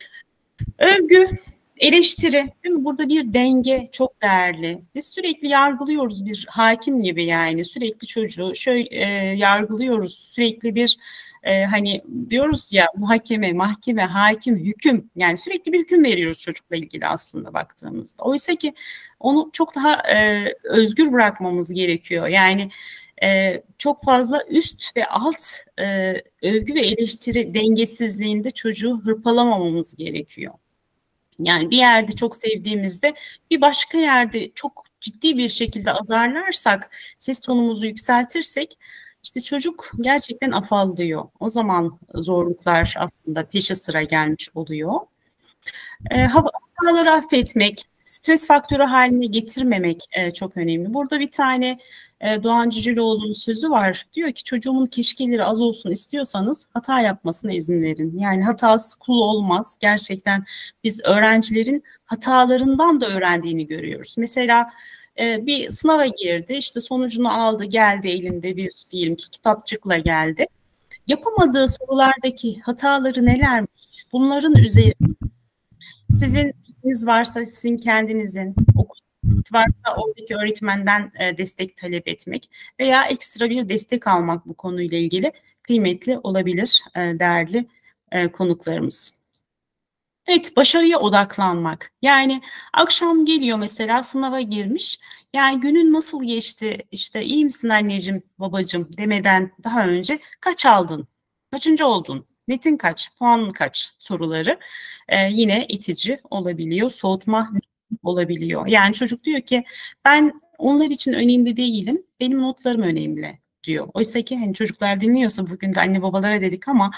Övgü, eleştiri, değil mi? Burada bir denge çok değerli. Biz sürekli yargılıyoruz bir hakim gibi, yani sürekli çocuğu şöyle e, yargılıyoruz, sürekli bir e, hani diyoruz ya muhakeme, mahkeme, hakim, hüküm, yani sürekli bir hüküm veriyoruz çocukla ilgili aslında baktığımızda. Oysa ki onu çok daha e, özgür bırakmamız gerekiyor. Yani e, çok fazla üst ve alt e, övgü ve eleştiri dengesizliğinde çocuğu hırpalamamamız gerekiyor. Yani bir yerde çok sevdiğimizde bir başka yerde çok ciddi bir şekilde azarlarsak, ses tonumuzu yükseltirsek işte çocuk gerçekten afallıyor. O zaman zorluklar aslında peşi sıra gelmiş oluyor. E, hataları affetmek, stres faktörü haline getirmemek e, çok önemli. Burada bir tane e, Doğan Cüceloğlu'nun sözü var. Diyor ki çocuğumun keşkeleri az olsun istiyorsanız hata yapmasına izin verin. Yani hatasız kul olmaz. Gerçekten biz öğrencilerin hatalarından da öğrendiğini görüyoruz. Mesela e, bir sınava girdi, işte sonucunu aldı, geldi elinde bir diyelim ki kitapçıkla geldi. Yapamadığı sorulardaki hataları nelermiş? Bunların üzerine sizin eksiğiniz varsa sizin kendinizin, okul varsa oradaki öğretmenden e, destek talep etmek veya ekstra bir destek almak bu konuyla ilgili kıymetli olabilir e, değerli e, konuklarımız. Evet, başarıya odaklanmak. Yani akşam geliyor mesela sınava girmiş. Yani günün nasıl geçti? İşte iyi misin anneciğim, babacığım demeden daha önce kaç aldın? Kaçıncı oldun? Netin kaç? Puanın kaç? Soruları e, yine itici olabiliyor. Soğutma olabiliyor. Yani çocuk diyor ki ben onlar için önemli değilim. Benim notlarım önemli diyor. Oysa ki hani çocuklar dinliyorsa bugün de anne babalara dedik ama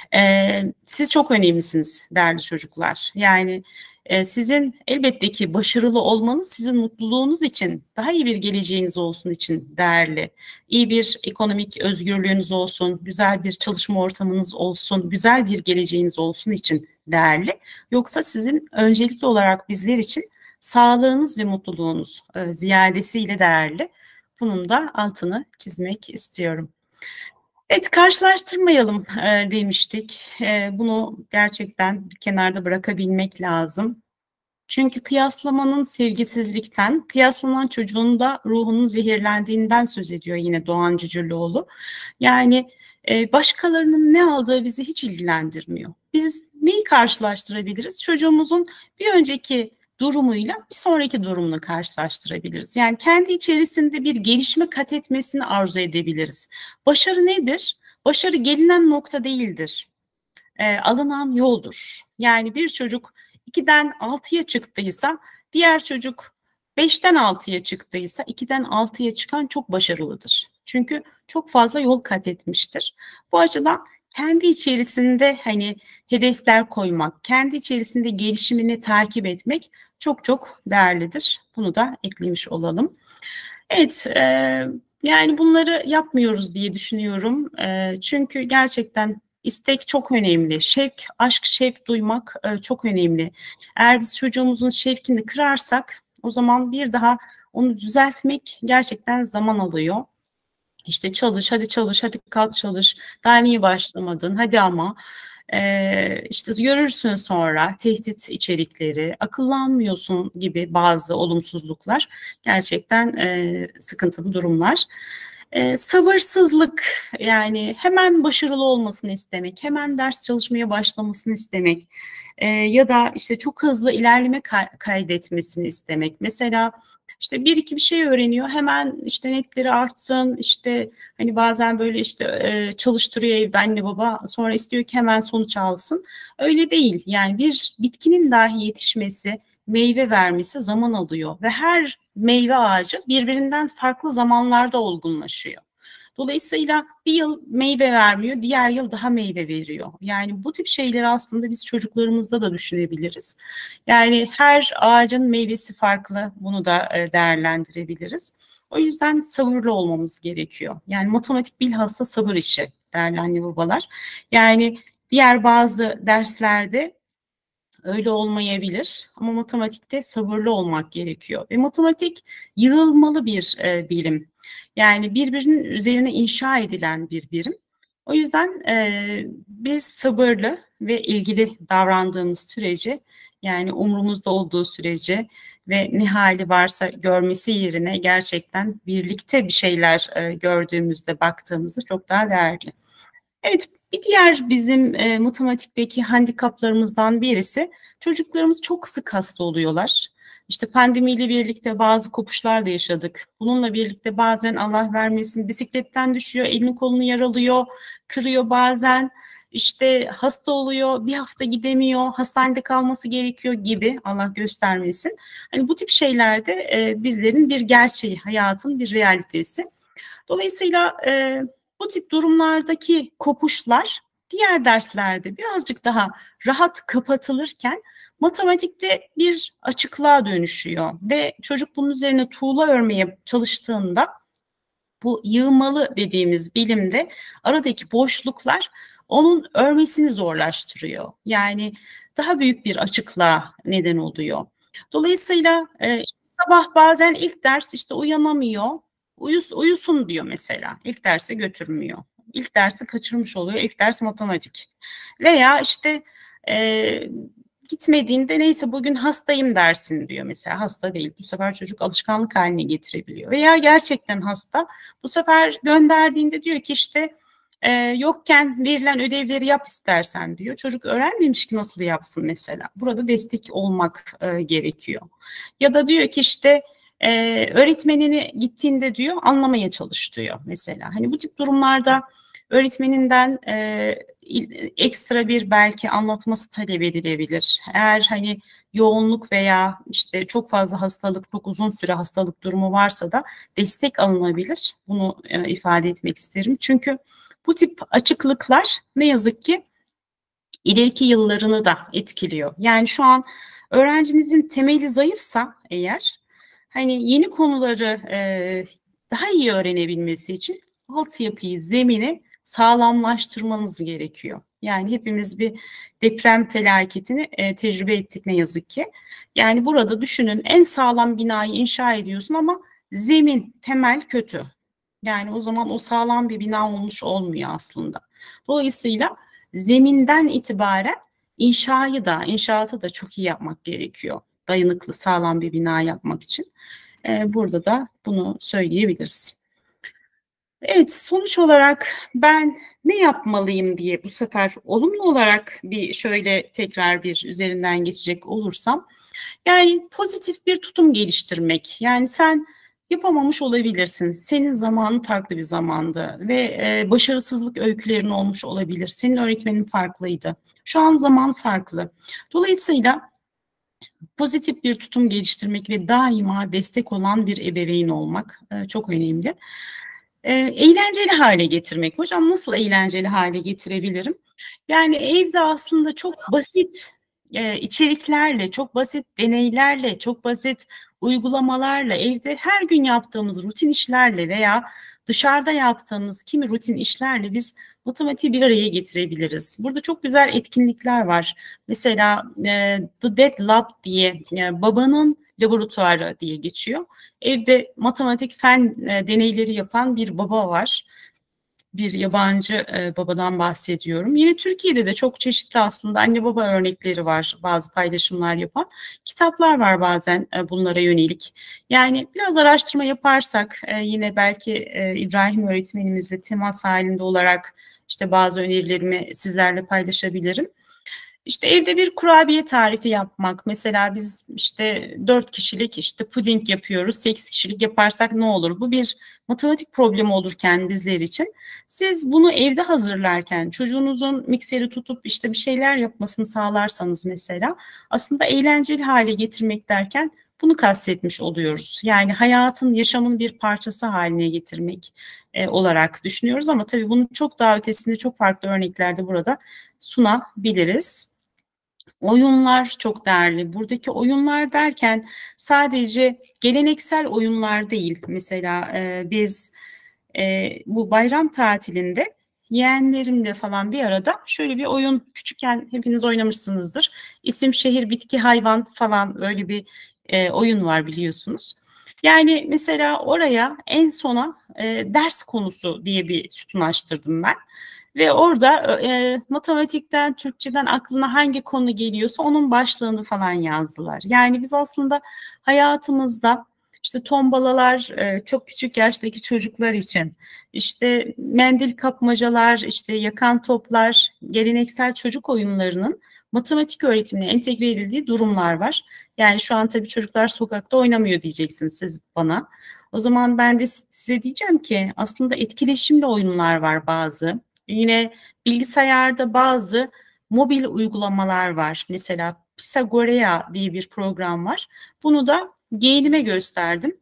e, siz çok önemlisiniz değerli çocuklar. Yani e, sizin elbette ki başarılı olmanız sizin mutluluğunuz için, daha iyi bir geleceğiniz olsun için değerli. İyi bir ekonomik özgürlüğünüz olsun, güzel bir çalışma ortamınız olsun, güzel bir geleceğiniz olsun için değerli. Yoksa sizin öncelikli olarak bizler için sağlığınız ve mutluluğunuz e, ziyadesiyle değerli. Bunun da altını çizmek istiyorum. Evet, karşılaştırmayalım e, demiştik. E, bunu gerçekten bir kenarda bırakabilmek lazım. Çünkü kıyaslamanın sevgisizlikten, kıyaslanan çocuğun da ruhunun zehirlendiğinden söz ediyor yine Doğan Cücürlüoğlu. Yani e, başkalarının ne aldığı bizi hiç ilgilendirmiyor. Biz neyi karşılaştırabiliriz? Çocuğumuzun bir önceki durumuyla bir sonraki durumunu karşılaştırabiliriz. Yani kendi içerisinde bir gelişme kat etmesini arzu edebiliriz. Başarı nedir? Başarı gelinen nokta değildir. E, alınan yoldur. Yani bir çocuk ikiden altıya çıktıysa, diğer çocuk beşten altıya çıktıysa, ikiden altıya çıkan çok başarılıdır. Çünkü çok fazla yol kat etmiştir. Bu açıdan kendi içerisinde hani hedefler koymak, kendi içerisinde gelişimini takip etmek çok çok değerlidir. Bunu da eklemiş olalım. Evet, e, yani bunları yapmıyoruz diye düşünüyorum. E, çünkü gerçekten istek çok önemli. Şevk, aşk, şevk duymak e, çok önemli. Eğer biz çocuğumuzun şevkini kırarsak, o zaman bir daha onu düzeltmek gerçekten zaman alıyor. İşte çalış, hadi çalış, hadi kalk çalış. Daha niye başlamadın? Hadi ama. Ee, işte görürsün sonra tehdit içerikleri, akıllanmıyorsun gibi bazı olumsuzluklar gerçekten e, sıkıntılı durumlar. E, sabırsızlık, yani hemen başarılı olmasını istemek, hemen ders çalışmaya başlamasını istemek e, ya da işte çok hızlı ilerleme kay- kaydetmesini istemek. Mesela işte bir iki bir şey öğreniyor, hemen işte netleri artsın, işte hani bazen böyle işte e, çalıştırıyor evde anne baba, sonra istiyor ki hemen sonuç alsın. Öyle değil. Yani bir bitkinin dahi yetişmesi, meyve vermesi zaman alıyor ve her meyve ağacı birbirinden farklı zamanlarda olgunlaşıyor. Dolayısıyla bir yıl meyve vermiyor, diğer yıl daha meyve veriyor. Yani bu tip şeyleri aslında biz çocuklarımızda da düşünebiliriz. Yani her ağacın meyvesi farklı, bunu da e, değerlendirebiliriz. O yüzden sabırlı olmamız gerekiyor. Yani matematik bilhassa sabır işi değerli anne babalar. Yani diğer bazı derslerde öyle olmayabilir ama matematikte sabırlı olmak gerekiyor. Ve matematik yığılmalı bir e, bilim. Yani birbirinin üzerine inşa edilen bir birim. O yüzden e, biz sabırlı ve ilgili davrandığımız sürece, yani umrumuzda olduğu sürece ve ne hali varsa görmesi yerine gerçekten birlikte bir şeyler e, gördüğümüzde, baktığımızda çok daha değerli. Evet, bir diğer bizim e, matematikteki handikaplarımızdan birisi, çocuklarımız çok sık hasta oluyorlar. İşte pandemiyle birlikte bazı kopuşlar da yaşadık. Bununla birlikte bazen Allah vermesin bisikletten düşüyor, elini kolunu yaralıyor, kırıyor bazen. İşte hasta oluyor, bir hafta gidemiyor, hastanede kalması gerekiyor gibi, Allah göstermesin. Hani bu tip şeylerde e, bizlerin bir gerçeği, hayatın bir realitesi. Dolayısıyla e, bu tip durumlardaki kopuşlar diğer derslerde birazcık daha rahat kapatılırken matematikte bir açıklığa dönüşüyor ve çocuk bunun üzerine tuğla örmeye çalıştığında bu yığmalı dediğimiz bilimde aradaki boşluklar onun örmesini zorlaştırıyor. Yani daha büyük bir açıklığa neden oluyor. Dolayısıyla e, sabah bazen ilk ders işte uyanamıyor, uyus, uyusun diyor mesela. İlk derse götürmüyor. İlk dersi kaçırmış oluyor. İlk ders matematik. Veya işte e, gitmediğinde neyse bugün hastayım dersin diyor mesela. Hasta değil. Bu sefer çocuk alışkanlık haline getirebiliyor. Veya gerçekten hasta. Bu sefer gönderdiğinde diyor ki işte e, yokken verilen ödevleri yap istersen diyor. Çocuk öğrenmemiş ki nasıl yapsın mesela. Burada destek olmak e, gerekiyor. Ya da diyor ki işte e, öğretmenini gittiğinde diyor anlamaya çalış diyor mesela. Hani bu tip durumlarda öğretmeninden e, ekstra bir belki anlatması talep edilebilir. Eğer hani yoğunluk veya işte çok fazla hastalık, çok uzun süre hastalık durumu varsa da destek alınabilir. Bunu e, ifade etmek isterim. Çünkü bu tip açıklıklar ne yazık ki ileriki yıllarını da etkiliyor. Yani şu an öğrencinizin temeli zayıfsa eğer hani yeni konuları e, daha iyi öğrenebilmesi için altyapıyı, zemini sağlamlaştırmanız gerekiyor. Yani hepimiz bir deprem felaketini e, tecrübe ettik ne yazık ki. Yani burada düşünün en sağlam binayı inşa ediyorsun ama zemin, temel kötü. Yani o zaman o sağlam bir bina olmuş olmuyor aslında. Dolayısıyla zeminden itibaren inşayı da, inşaatı da çok iyi yapmak gerekiyor. Dayanıklı, sağlam bir bina yapmak için. Ee, burada da bunu söyleyebiliriz. Evet, sonuç olarak ben ne yapmalıyım diye bu sefer olumlu olarak bir şöyle tekrar bir üzerinden geçecek olursam, yani pozitif bir tutum geliştirmek. Yani sen yapamamış olabilirsin. Senin zamanın farklı bir zamandı ve e, başarısızlık öykülerin olmuş olabilir. Senin öğretmenin farklıydı. Şu an zaman farklı. Dolayısıyla pozitif bir tutum geliştirmek ve daima destek olan bir ebeveyn olmak e, çok önemli. E, eğlenceli hale getirmek. Hocam nasıl eğlenceli hale getirebilirim? Yani evde aslında çok basit e, içeriklerle, çok basit deneylerle, çok basit uygulamalarla, evde her gün yaptığımız rutin işlerle veya dışarıda yaptığımız kimi rutin işlerle biz matematiği bir araya getirebiliriz. Burada çok güzel etkinlikler var. Mesela e, The Dead Lab diye, e, babanın laboratuvarı diye geçiyor. Evde matematik fen e, deneyleri yapan bir baba var. Bir yabancı e, babadan bahsediyorum. Yine Türkiye'de de çok çeşitli aslında anne baba örnekleri var, bazı paylaşımlar yapan. Kitaplar var bazen e, bunlara yönelik. Yani biraz araştırma yaparsak e, yine belki e, İbrahim öğretmenimizle temas halinde olarak işte bazı önerilerimi sizlerle paylaşabilirim. İşte evde bir kurabiye tarifi yapmak. Mesela biz işte dört kişilik işte puding yapıyoruz. sekiz kişilik yaparsak ne olur? Bu bir matematik problemi olurken bizler için. Siz bunu evde hazırlarken çocuğunuzun mikseri tutup işte bir şeyler yapmasını sağlarsanız mesela aslında eğlenceli hale getirmek derken bunu kastetmiş oluyoruz. Yani hayatın, yaşamın bir parçası haline getirmek e, olarak düşünüyoruz ama tabii bunun çok daha ötesinde çok farklı örneklerde burada sunabiliriz. Oyunlar çok değerli. Buradaki oyunlar derken sadece geleneksel oyunlar değil. Mesela e, biz e, bu bayram tatilinde yeğenlerimle falan bir arada şöyle bir oyun, küçükken hepiniz oynamışsınızdır. İsim, şehir, bitki, hayvan falan böyle bir e, oyun var biliyorsunuz. Yani mesela oraya en sona e, ders konusu diye bir sütun açtırdım ben. Ve orada e, matematikten, Türkçeden aklına hangi konu geliyorsa onun başlığını falan yazdılar. Yani biz aslında hayatımızda işte tombalalar e, çok küçük yaştaki çocuklar için, işte mendil kapmacalar, işte yakan toplar, geleneksel çocuk oyunlarının matematik öğretimine entegre edildiği durumlar var. Yani şu an tabii çocuklar sokakta oynamıyor diyeceksiniz siz bana. O zaman ben de size diyeceğim ki aslında etkileşimli oyunlar var bazı. Yine bilgisayarda bazı mobil uygulamalar var. Mesela Pisagorea diye bir program var. Bunu da yeğenime gösterdim.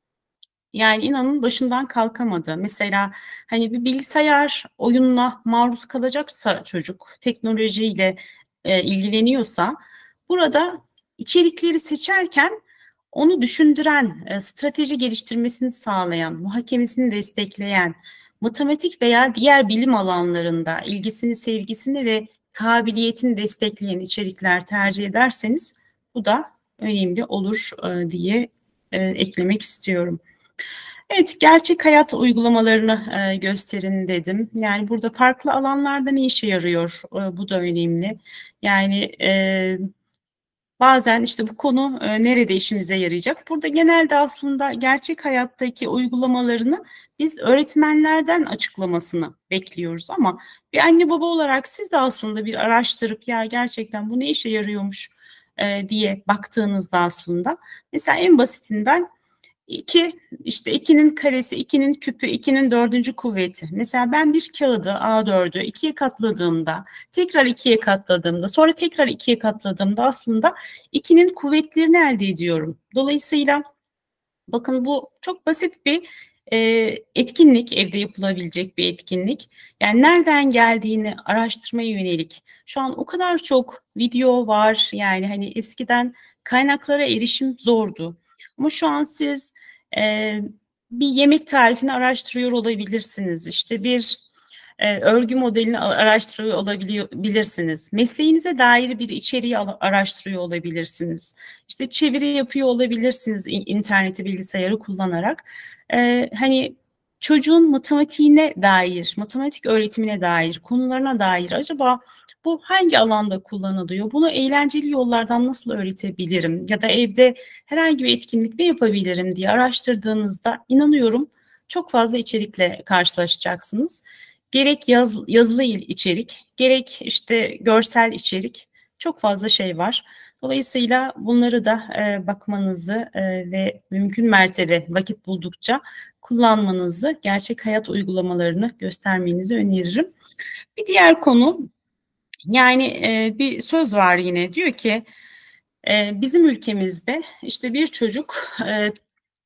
Yani inanın başından kalkamadı. Mesela hani bir bilgisayar oyununa maruz kalacaksa çocuk, teknolojiyle e, ilgileniyorsa burada içerikleri seçerken onu düşündüren, e, strateji geliştirmesini sağlayan, muhakemesini destekleyen, matematik veya diğer bilim alanlarında ilgisini, sevgisini ve kabiliyetini destekleyen içerikler tercih ederseniz bu da önemli olur e, diye e, eklemek istiyorum. Evet, gerçek hayat uygulamalarını e, gösterin dedim. Yani burada farklı alanlarda ne işe yarıyor? E, bu da önemli. Yani e, bazen işte bu konu e, nerede işimize yarayacak? Burada genelde aslında gerçek hayattaki uygulamalarını biz öğretmenlerden açıklamasını bekliyoruz ama bir anne baba olarak siz de aslında bir araştırıp ya gerçekten bu ne işe yarıyormuş e, diye baktığınızda aslında mesela en basitinden iki işte ikinin karesi, ikinin küpü, ikinin dördüncü kuvveti. Mesela ben bir kağıdı A dördü ikiye katladığımda, tekrar ikiye katladığımda, sonra tekrar ikiye katladığımda aslında ikinin kuvvetlerini elde ediyorum. Dolayısıyla bakın bu çok basit bir e, etkinlik, evde yapılabilecek bir etkinlik. Yani nereden geldiğini araştırmaya yönelik. Şu an o kadar çok video var. Yani hani eskiden kaynaklara erişim zordu. Ama şu an siz e, bir yemek tarifini araştırıyor olabilirsiniz. İşte bir e, örgü modelini araştırıyor olabilirsiniz. Mesleğinize dair bir içeriği araştırıyor olabilirsiniz. İşte çeviri yapıyor olabilirsiniz interneti, bilgisayarı kullanarak. E, hani çocuğun matematiğine dair, matematik öğretimine dair, konularına dair acaba bu hangi alanda kullanılıyor? Bunu eğlenceli yollardan nasıl öğretebilirim? Ya da evde herhangi bir etkinlik ne yapabilirim diye araştırdığınızda inanıyorum çok fazla içerikle karşılaşacaksınız. Gerek yaz, yazılı içerik, gerek işte görsel içerik çok fazla şey var. Dolayısıyla bunları da e, bakmanızı e, ve mümkün mertebe vakit buldukça kullanmanızı, gerçek hayat uygulamalarını göstermenizi öneririm. Bir diğer konu, yani e, bir söz var yine diyor ki e, bizim ülkemizde işte bir çocuk e,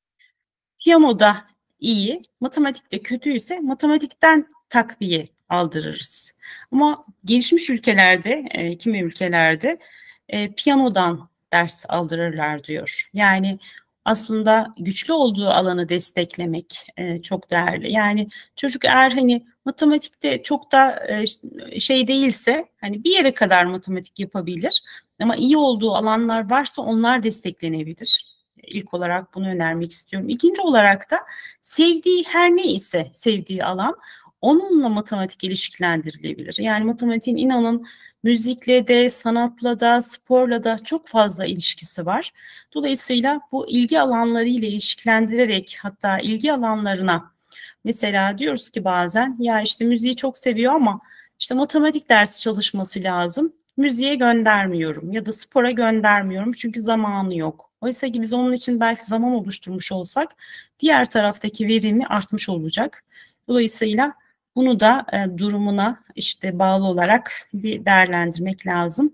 piyanoda iyi, matematikte kötüyse matematikten takviye aldırırız. Ama gelişmiş ülkelerde, e, kimi ülkelerde e, piyanodan ders aldırırlar diyor. Yani aslında güçlü olduğu alanı desteklemek e, çok değerli. Yani çocuk eğer hani matematikte çok da e, şey değilse hani bir yere kadar matematik yapabilir ama iyi olduğu alanlar varsa onlar desteklenebilir. İlk olarak bunu önermek istiyorum. İkinci olarak da sevdiği her ne ise sevdiği alan onunla matematik ilişkilendirilebilir. Yani matematiğin inanın müzikle de, sanatla da, sporla da çok fazla ilişkisi var. Dolayısıyla bu ilgi alanlarıyla ilişkilendirerek hatta ilgi alanlarına mesela diyoruz ki bazen ya işte müziği çok seviyor ama işte matematik dersi çalışması lazım. Müziğe göndermiyorum ya da spora göndermiyorum çünkü zamanı yok. Oysa ki biz onun için belki zaman oluşturmuş olsak diğer taraftaki verimi artmış olacak. Dolayısıyla bunu da e, durumuna işte bağlı olarak bir değerlendirmek lazım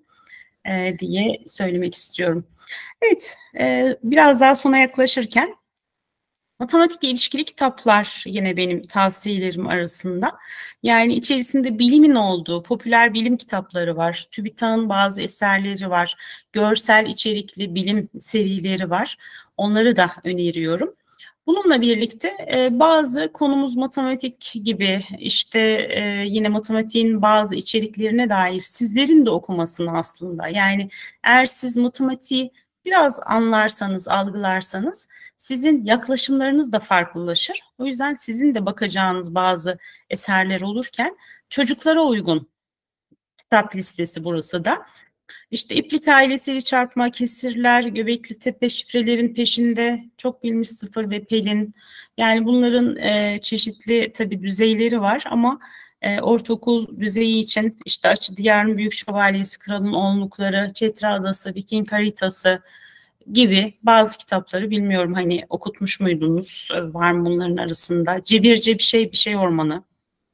e, diye söylemek istiyorum. Evet, e, biraz daha sona yaklaşırken matematikle ilişkili kitaplar yine benim tavsiyelerim arasında. Yani içerisinde bilimin olduğu popüler bilim kitapları var. TÜBİTAK'ın bazı eserleri var. Görsel içerikli bilim serileri var. Onları da öneriyorum. Bununla birlikte e, bazı konumuz matematik gibi işte e, yine matematiğin bazı içeriklerine dair sizlerin de okumasını aslında. Yani eğer siz matematiği biraz anlarsanız, algılarsanız sizin yaklaşımlarınız da farklılaşır. O yüzden sizin de bakacağınız bazı eserler olurken çocuklara uygun kitap listesi burası da. İşte İplik ailesi, çarpma, kesirler, Göbekli Tepe, şifrelerin peşinde, çok bilmiş Sıfır ve Pelin. Yani bunların e, çeşitli tabii düzeyleri var ama e, ortaokul düzeyi için işte Açı Diyar'ın Büyük Şövalyesi, Kralın Onlukları, Çetra Adası, Viking Haritası gibi bazı kitapları bilmiyorum hani okutmuş muydunuz? Var mı bunların arasında? Cebirce bir şey bir şey ormanı.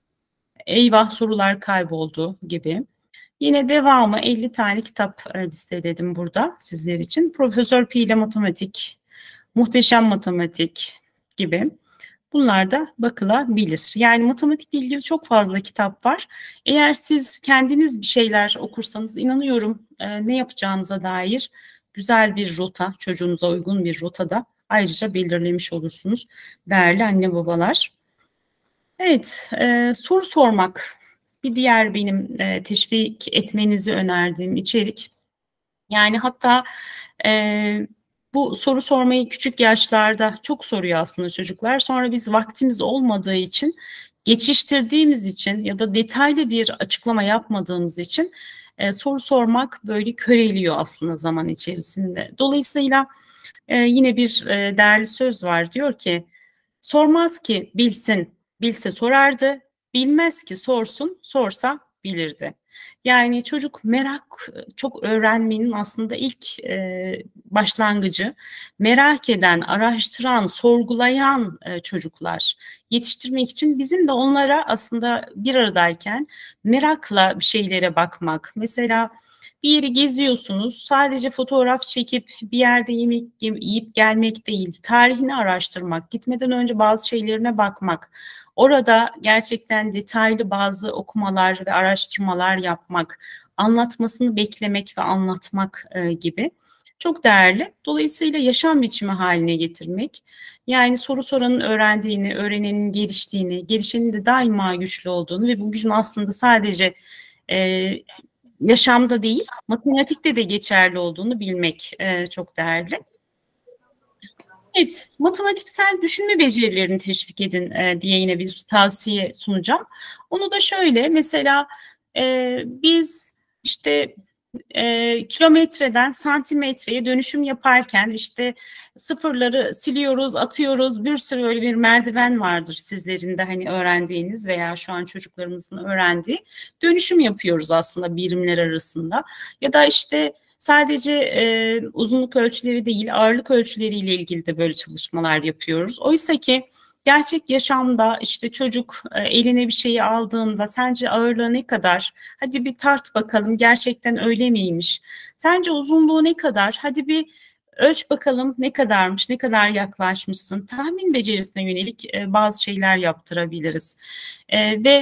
Eyvah sorular kayboldu gibi. Yine devamı elli tane kitap listeledim burada sizler için. Profesör Pi ile matematik, muhteşem matematik gibi. Bunlar da bakılabilir. Yani matematikle ilgili çok fazla kitap var. Eğer siz kendiniz bir şeyler okursanız inanıyorum e, ne yapacağınıza dair güzel bir rota, çocuğunuza uygun bir rota da ayrıca belirlemiş olursunuz değerli anne babalar. Evet, e, soru sormak bir diğer benim e, teşvik etmenizi önerdiğim içerik. Yani hatta e, bu soru sormayı küçük yaşlarda çok soruyor aslında çocuklar. Sonra biz vaktimiz olmadığı için, geçiştirdiğimiz için ya da detaylı bir açıklama yapmadığımız için e, soru sormak böyle köreliyor aslında zaman içerisinde. Dolayısıyla e, yine bir e, değerli söz var, diyor ki sormaz ki bilsin, bilse sorardı, bilmez ki sorsun, sorsa bilirdi. Yani çocuk merak, çok öğrenmenin aslında ilk e, başlangıcı. Merak eden, araştıran, sorgulayan e, çocuklar yetiştirmek için bizim de onlara aslında bir aradayken merakla bir şeylere bakmak. Mesela bir yeri geziyorsunuz, sadece fotoğraf çekip bir yerde yemek yiyip gelmek değil, tarihini araştırmak, gitmeden önce bazı şeylerine bakmak, orada gerçekten detaylı bazı okumalar ve araştırmalar yapmak, anlatmasını beklemek ve anlatmak e, gibi çok değerli. Dolayısıyla yaşam biçimi haline getirmek, yani soru soranın öğrendiğini, öğrenenin geliştiğini, gelişenin de daima güçlü olduğunu ve bu gücün aslında sadece e, yaşamda değil, matematikte de geçerli olduğunu bilmek e, çok değerli. Evet, matematiksel düşünme becerilerini teşvik edin e, diye yine bir tavsiye sunacağım. Onu da şöyle, mesela e, biz işte e, kilometreden santimetreye dönüşüm yaparken işte sıfırları siliyoruz, atıyoruz. Bir sürü öyle bir merdiven vardır sizlerin de hani öğrendiğiniz veya şu an çocuklarımızın öğrendiği. Dönüşüm yapıyoruz aslında birimler arasında. Ya da işte sadece e, uzunluk ölçüleri değil, ağırlık ölçüleriyle ilgili de böyle çalışmalar yapıyoruz. Oysa ki gerçek yaşamda işte çocuk e, eline bir şeyi aldığında sence ağırlığı ne kadar? Hadi bir tart bakalım, gerçekten öyle miymiş? Sence uzunluğu ne kadar? Hadi bir ölç bakalım ne kadarmış, ne kadar yaklaşmışsın? Tahmin becerisine yönelik e, bazı şeyler yaptırabiliriz. E, ve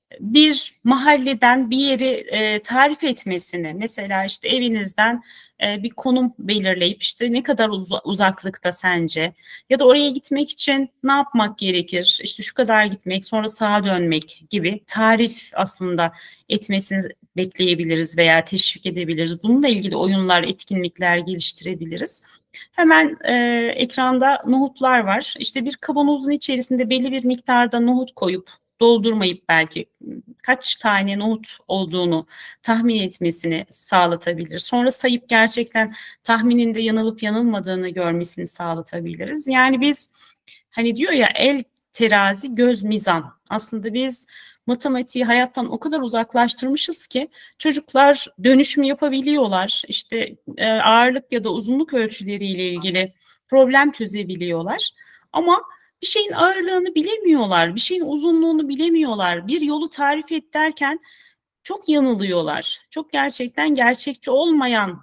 bir mahalleden bir yeri e, tarif etmesini, mesela işte evinizden e, bir konum belirleyip işte ne kadar uz uzaklıkta sence, ya da oraya gitmek için ne yapmak gerekir, işte şu kadar gitmek sonra sağa dönmek gibi tarif aslında etmesini bekleyebiliriz veya teşvik edebiliriz. Bununla ilgili oyunlar, etkinlikler geliştirebiliriz. Hemen e, ekranda nohutlar var. İşte bir kavanozun içerisinde belli bir miktarda nohut koyup doldurmayıp belki kaç tane nohut olduğunu tahmin etmesini sağlatabilir. Sonra sayıp gerçekten tahmininde yanılıp yanılmadığını görmesini sağlatabiliriz. Yani biz hani diyor ya, el terazi, göz mizan. Aslında biz matematiği hayattan o kadar uzaklaştırmışız ki çocuklar dönüşüm yapabiliyorlar. İşte e, ağırlık ya da uzunluk ölçüleriyle ilgili problem çözebiliyorlar. Ama bir şeyin ağırlığını bilemiyorlar, bir şeyin uzunluğunu bilemiyorlar. Bir yolu tarif et derken çok yanılıyorlar. Çok gerçekten gerçekçi olmayan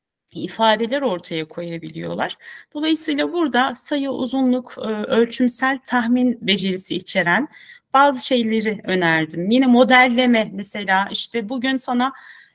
ifadeler ortaya koyabiliyorlar. Dolayısıyla burada sayı, uzunluk, e, ölçümsel tahmin becerisi içeren bazı şeyleri önerdim. Yine modelleme, mesela işte bugün sana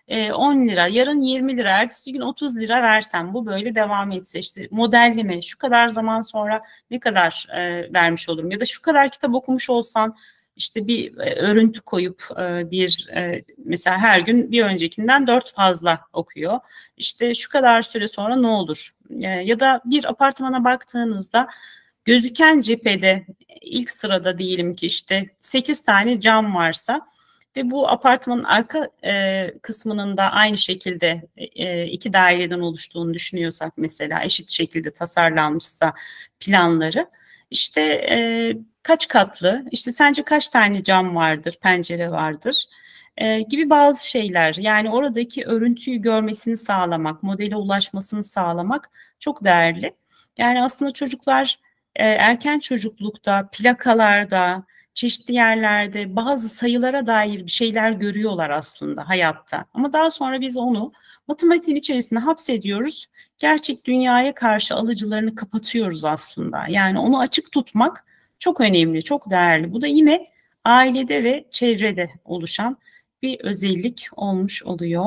on lira, yarın yirmi lira, ertesi gün otuz lira versem, bu böyle devam etse, işte modelleme, şu kadar zaman sonra ne kadar e, vermiş olurum, ya da şu kadar kitap okumuş olsan işte bir e, örüntü koyup e, bir e, mesela her gün bir öncekinden dört fazla okuyor. İşte şu kadar süre sonra ne olur? E, ya da bir apartmana baktığınızda gözüken cephede ilk sırada diyelim ki işte sekiz tane cam varsa ve bu apartmanın arka e, kısmının da aynı şekilde e, iki daireden oluştuğunu düşünüyorsak, mesela eşit şekilde tasarlanmışsa planları, işte e, kaç katlı, işte sence kaç tane cam vardır, pencere vardır e, gibi bazı şeyler. Yani oradaki örüntüyü görmesini sağlamak, modele ulaşmasını sağlamak çok değerli. Yani aslında çocuklar e, erken çocuklukta plakalarda, çeşitli yerlerde bazı sayılara dair bir şeyler görüyorlar aslında hayatta. Ama daha sonra biz onu matematiğin içerisine hapsediyoruz. Gerçek dünyaya karşı alıcılarını kapatıyoruz aslında. Yani onu açık tutmak çok önemli, çok değerli. Bu da yine ailede ve çevrede oluşan bir özellik olmuş oluyor.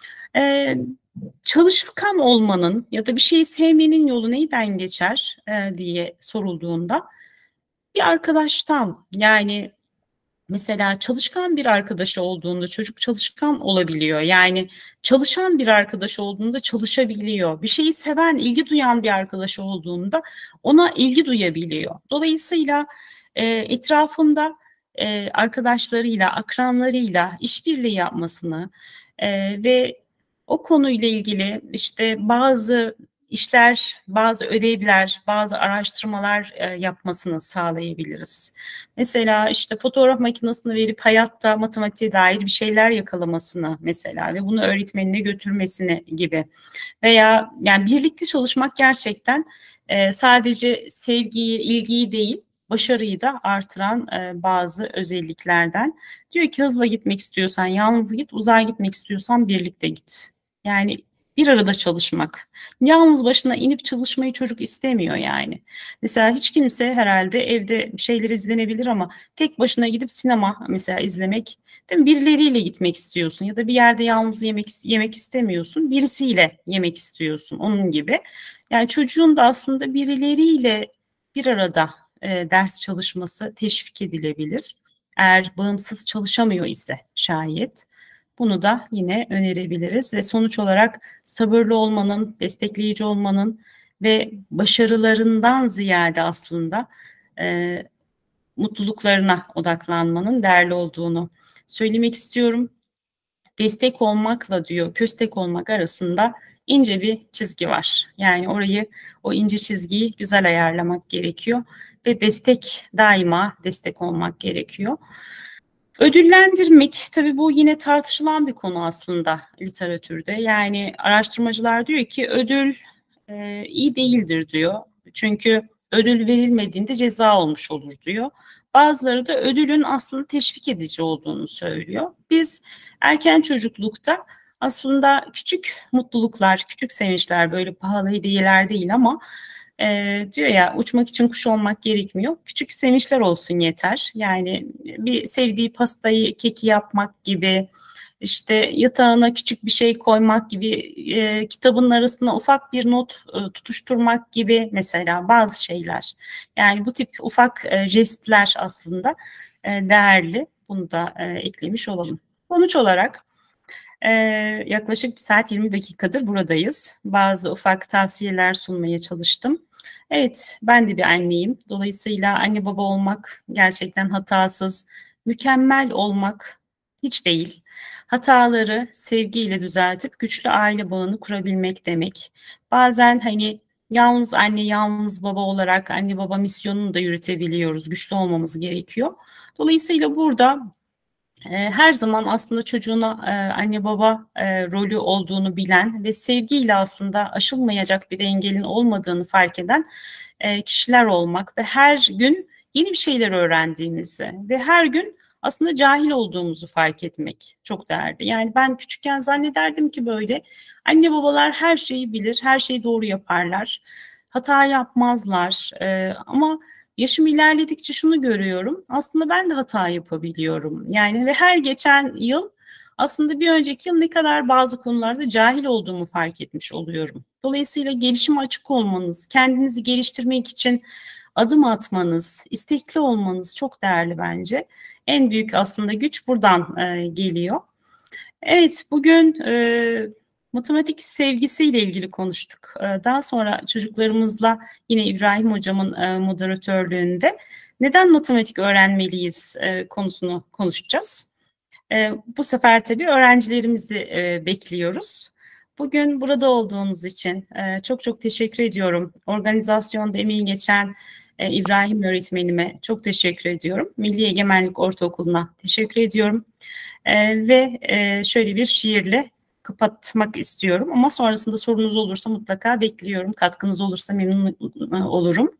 Ee, çalışkan olmanın ya da bir şeyi sevmenin yolu neyden geçer e, diye sorulduğunda bir arkadaştan, yani mesela çalışkan bir arkadaşı olduğunda çocuk çalışkan olabiliyor. Yani çalışan bir arkadaş olduğunda çalışabiliyor. Bir şeyi seven, ilgi duyan bir arkadaş olduğunda ona ilgi duyabiliyor. Dolayısıyla e, etrafında e, arkadaşlarıyla, akranlarıyla işbirliği yapmasını, E, ve o konuyla ilgili işte bazı işler, bazı ödevler, bazı araştırmalar e, yapmasını sağlayabiliriz. Mesela işte fotoğraf makinesini verip hayatta matematiğe dair bir şeyler yakalamasını mesela ve bunu öğretmenine götürmesini gibi. Veya yani birlikte çalışmak gerçekten e, sadece sevgiyi, ilgiyi değil, başarıyı da artıran e, bazı özelliklerden. Diyor ki hızla gitmek istiyorsan yalnız git, uzağa gitmek istiyorsan birlikte git. Yani bir arada çalışmak. Yalnız başına inip çalışmayı çocuk istemiyor yani. Mesela hiç kimse herhalde evde bir şeyler izlenebilir ama tek başına gidip sinema mesela izlemek, değil mi? Birileriyle gitmek istiyorsun ya da bir yerde yalnız yemek yemek istemiyorsun. Birisiyle yemek istiyorsun onun gibi. Yani çocuğun da aslında birileriyle bir arada e, ders çalışması teşvik edilebilir. Eğer bağımsız çalışamıyor ise şayet. Bunu da yine önerebiliriz ve sonuç olarak sabırlı olmanın, destekleyici olmanın ve başarılarından ziyade aslında e, mutluluklarına odaklanmanın değerli olduğunu söylemek istiyorum. Destek olmakla diyor, köstek olmak arasında ince bir çizgi var. Yani orayı, o ince çizgiyi güzel ayarlamak gerekiyor ve destek, daima destek olmak gerekiyor. Ödüllendirmek, tabii bu yine tartışılan bir konu aslında literatürde. Yani araştırmacılar diyor ki ödül e, iyi değildir diyor. Çünkü ödül verilmediğinde ceza olmuş olur diyor. Bazıları da ödülün aslında teşvik edici olduğunu söylüyor. Biz erken çocuklukta aslında küçük mutluluklar, küçük sevinçler, böyle pahalı hediyeler değil ama e, diyor ya, uçmak için kuş olmak gerekmiyor. Küçük sevinçler olsun yeter. Yani bir sevdiği pastayı, keki yapmak gibi, işte yatağına küçük bir şey koymak gibi, e, kitabın arasına ufak bir not e, tutuşturmak gibi mesela bazı şeyler. Yani bu tip ufak e, jestler aslında e, değerli. Bunu da e, eklemiş olalım. Sonuç olarak e, yaklaşık bir saat yirmi dakikadır buradayız. Bazı ufak tavsiyeler sunmaya çalıştım. Evet, ben de bir anneyim. Dolayısıyla anne baba olmak gerçekten hatasız, mükemmel olmak hiç değil. Hataları sevgiyle düzeltip güçlü aile bağını kurabilmek demek. Bazen hani yalnız anne, yalnız baba olarak anne baba misyonunu da yürütebiliyoruz. Güçlü olmamız gerekiyor. Dolayısıyla burada e, her zaman aslında çocuğuna e, anne baba e, rolü olduğunu bilen ve sevgiyle aslında aşılmayacak bir engelin olmadığını fark eden e, kişiler olmak ve her gün yeni bir şeyler öğrendiğimizi ve her gün aslında cahil olduğumuzu fark etmek çok değerli. Yani ben küçükken zannederdim ki böyle anne babalar her şeyi bilir, her şeyi doğru yaparlar, hata yapmazlar e, ama yaşım ilerledikçe şunu görüyorum. Aslında ben de hata yapabiliyorum. Yani ve her geçen yıl aslında bir önceki yıl ne kadar bazı konularda cahil olduğumu fark etmiş oluyorum. Dolayısıyla gelişime açık olmanız, kendinizi geliştirmek için adım atmanız, istekli olmanız çok değerli bence. En büyük aslında güç buradan e, geliyor. Evet, bugün e, matematik sevgisiyle ilgili konuştuk. E, daha sonra çocuklarımızla yine İbrahim Hocam'ın e, moderatörlüğünde neden matematik öğrenmeliyiz e, konusunu konuşacağız. E, bu sefer tabii öğrencilerimizi e, bekliyoruz. Bugün burada olduğunuz için e, çok çok teşekkür ediyorum. Organizasyonda emeği geçen e, İbrahim öğretmenime çok teşekkür ediyorum. Milli Egemenlik Ortaokulu'na teşekkür ediyorum. E, ve e, şöyle bir şiirle kapatmak istiyorum. Ama sonrasında sorunuz olursa mutlaka bekliyorum. Katkınız olursa memnun olurum.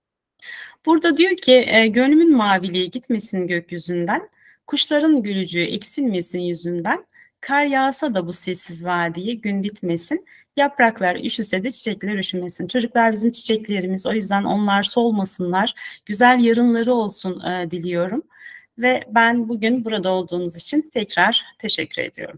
Burada diyor ki e, gönlümün maviliği gitmesin gökyüzünden, kuşların gülücüğü eksilmesin yüzünden, kar yağsa da bu sessiz vadiye gün bitmesin, yapraklar üşüse de çiçekler üşümesin. Çocuklar bizim çiçeklerimiz, o yüzden onlar solmasınlar, güzel yarınları olsun e, diliyorum. Ve ben bugün burada olduğunuz için tekrar teşekkür ediyorum.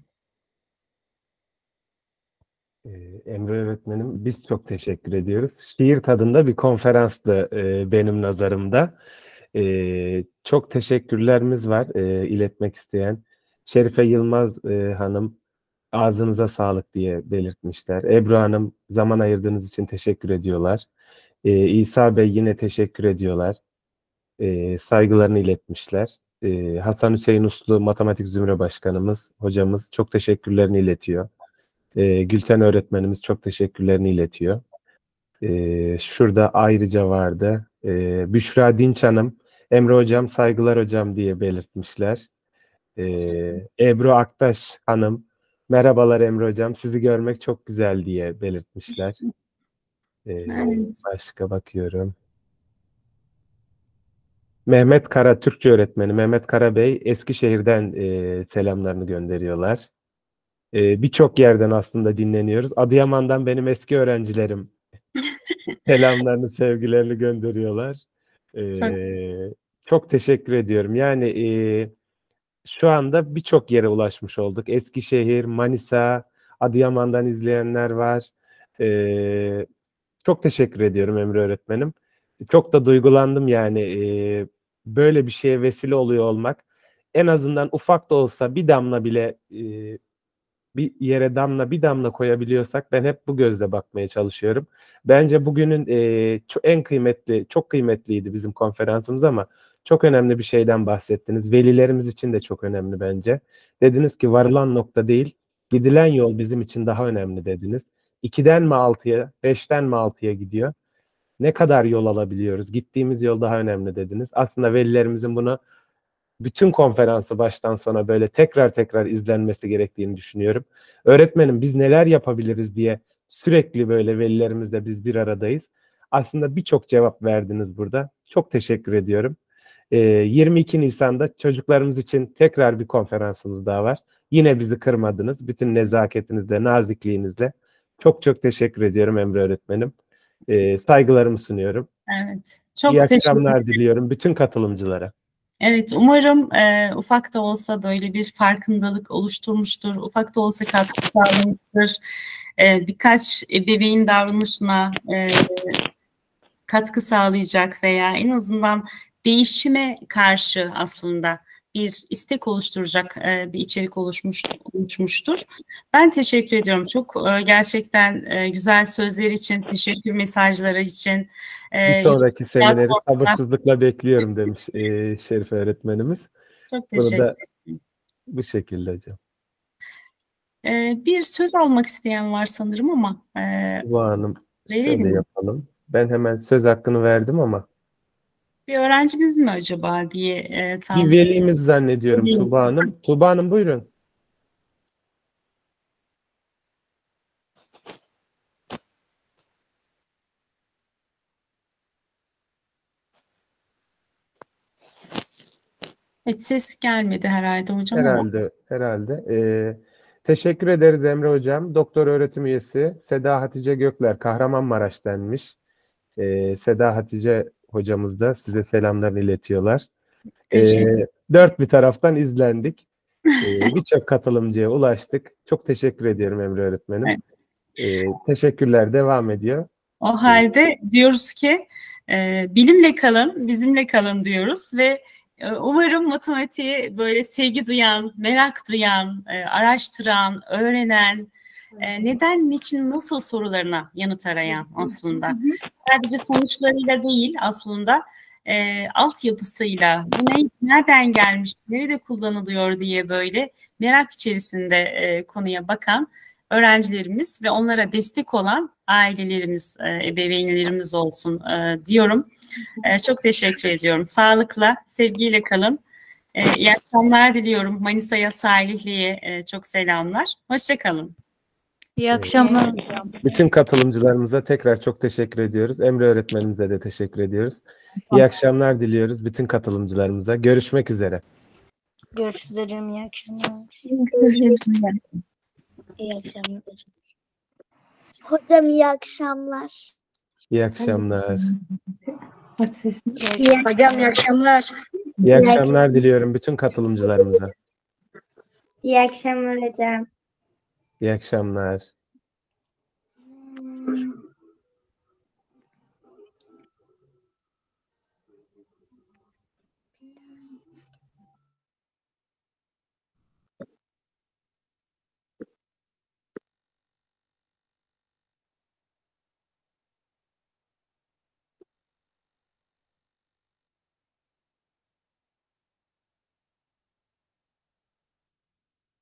Emre öğretmenim, biz çok teşekkür ediyoruz. Şiir tadında bir konferanstı e, benim nazarımda. E, çok teşekkürlerimiz var e, iletmek isteyen. Şerife Yılmaz e, Hanım, ağzınıza sağlık diye belirtmişler. Ebru Hanım, zaman ayırdığınız için teşekkür ediyorlar. E, İsa Bey yine teşekkür ediyorlar. E, saygılarını iletmişler. Ee, Hasan Hüseyin Uslu Matematik Zümre Başkanımız, hocamız çok teşekkürlerini iletiyor. Ee, Gülten öğretmenimiz çok teşekkürlerini iletiyor. Ee, şurada ayrıca vardı. Ee, Büşra Dinç Hanım, Emre Hocam saygılar hocam diye belirtmişler. Ee, Ebru Aktaş Hanım, merhabalar Emre Hocam, sizi görmek çok güzel diye belirtmişler. Ee, Evet. başka bakıyorum. Mehmet Kara, Türkçe öğretmeni Mehmet Kara Bey, Eskişehir'den e, selamlarını gönderiyorlar. E, birçok yerden aslında dinleniyoruz. Adıyaman'dan benim eski öğrencilerim selamlarını, sevgilerini gönderiyorlar. E, Çok çok teşekkür ediyorum. Yani e, şu anda birçok yere ulaşmış olduk. Eskişehir, Manisa, Adıyaman'dan izleyenler var. E, çok teşekkür ediyorum Emre öğretmenim. Çok da duygulandım yani. E, böyle bir şeye vesile oluyor olmak. En azından ufak da olsa bir damla bile e, bir yere damla bir damla koyabiliyorsak ben hep bu gözle bakmaya çalışıyorum. Bence bugünün e, çok, en kıymetli, çok kıymetliydi bizim konferansımız ama çok önemli bir şeyden bahsettiniz. Velilerimiz için de çok önemli bence. Dediniz ki varılan nokta değil, gidilen yol bizim için daha önemli dediniz. ikiden mi altıya, beşten mi altıya gidiyor? Ne kadar yol alabiliyoruz? Gittiğimiz yol daha önemli dediniz. Aslında velilerimizin bunu bütün konferansı baştan sona böyle tekrar tekrar izlenmesi gerektiğini düşünüyorum. Öğretmenim biz neler yapabiliriz diye sürekli böyle velilerimizle biz bir aradayız. Aslında birçok cevap verdiniz burada. Çok teşekkür ediyorum. Ee, yirmi iki Nisan'da çocuklarımız için tekrar bir konferansımız daha var. Yine bizi kırmadınız. Bütün nezaketinizle, nazikliğinizle. Çok çok teşekkür ediyorum Emre öğretmenim. Ee, saygılarımı sunuyorum. evet. İyi Çok teşekkür akşamlar diliyorum bütün katılımcılara. Evet, umarım e, ufak da olsa böyle bir farkındalık oluşturmuştur, ufak da olsa katkı sağlamıştır. E, birkaç ebeveyn davranışına e, katkı sağlayacak veya en azından değişime karşı aslında bir istek oluşturacak e, bir içerik oluşmuş, oluşmuştur. Ben teşekkür ediyorum. Çok e, gerçekten e, güzel sözler için, teşekkür mesajları için. Bir E, sonraki semineri platformlar- sabırsızlıkla bekliyorum demiş e, Şerife öğretmenimiz. Çok Bunu teşekkür da ederim. bu şekilde hocam. Ee, bir söz almak isteyen var sanırım ama e, Tuba Hanım verelim şöyle mi? yapalım. Ben hemen söz hakkını verdim ama Bir öğrencimiz mi acaba diye e, bir tahmin velimiz zannediyorum ediyoruz. Tuba Hanım. Tuba Hanım buyurun. Evet, ses gelmedi herhalde hocam ama Herhalde, herhalde. Ee, teşekkür ederiz Emre Hocam. Doktor öğretim üyesi Seda Hatice Gökler, Kahramanmaraş denmiş. Ee, Seda Hatice hocamız da size selamlarını iletiyorlar. teşekkür. Ee, dört bir taraftan izlendik. Ee, birçok katılımcıya ulaştık. Çok teşekkür ediyorum Emre öğretmenim. Evet. Ee, teşekkürler devam ediyor. O halde diyoruz ki e, bilimle kalın, bizimle kalın diyoruz ve e, umarım matematiği böyle sevgi duyan, merak duyan, e, araştıran, öğrenen, e, neden, niçin, nasıl sorularına yanıt arayan aslında. Sadece sonuçlarıyla değil aslında e, altyapısıyla, bu ne, nereden gelmiş, nerede kullanılıyor diye böyle merak içerisinde e, konuya bakan öğrencilerimiz ve onlara destek olan ailelerimiz, e, ebeveynlerimiz olsun e, diyorum. E, çok teşekkür ediyorum. Sağlıkla, sevgiyle kalın. E, iyi akşamlar diliyorum. Manisa'ya, Salihli'ye e, çok selamlar. Hoşça kalın. İyi akşamlar hocam. Bütün katılımcılarımıza tekrar çok teşekkür ediyoruz. Emre öğretmenimize de teşekkür ediyoruz. İyi akşamlar diliyoruz bütün katılımcılarımıza. Görüşmek üzere. Görüşürüz hocam. İyi akşamlar. İyi akşamlar hocam. Hocam iyi akşamlar. İyi akşamlar. Aç sesini. Hocam iyi akşamlar. İyi akşamlar diliyorum bütün katılımcılarımıza. İyi akşamlar hocam. İyi akşamlar. Hmm.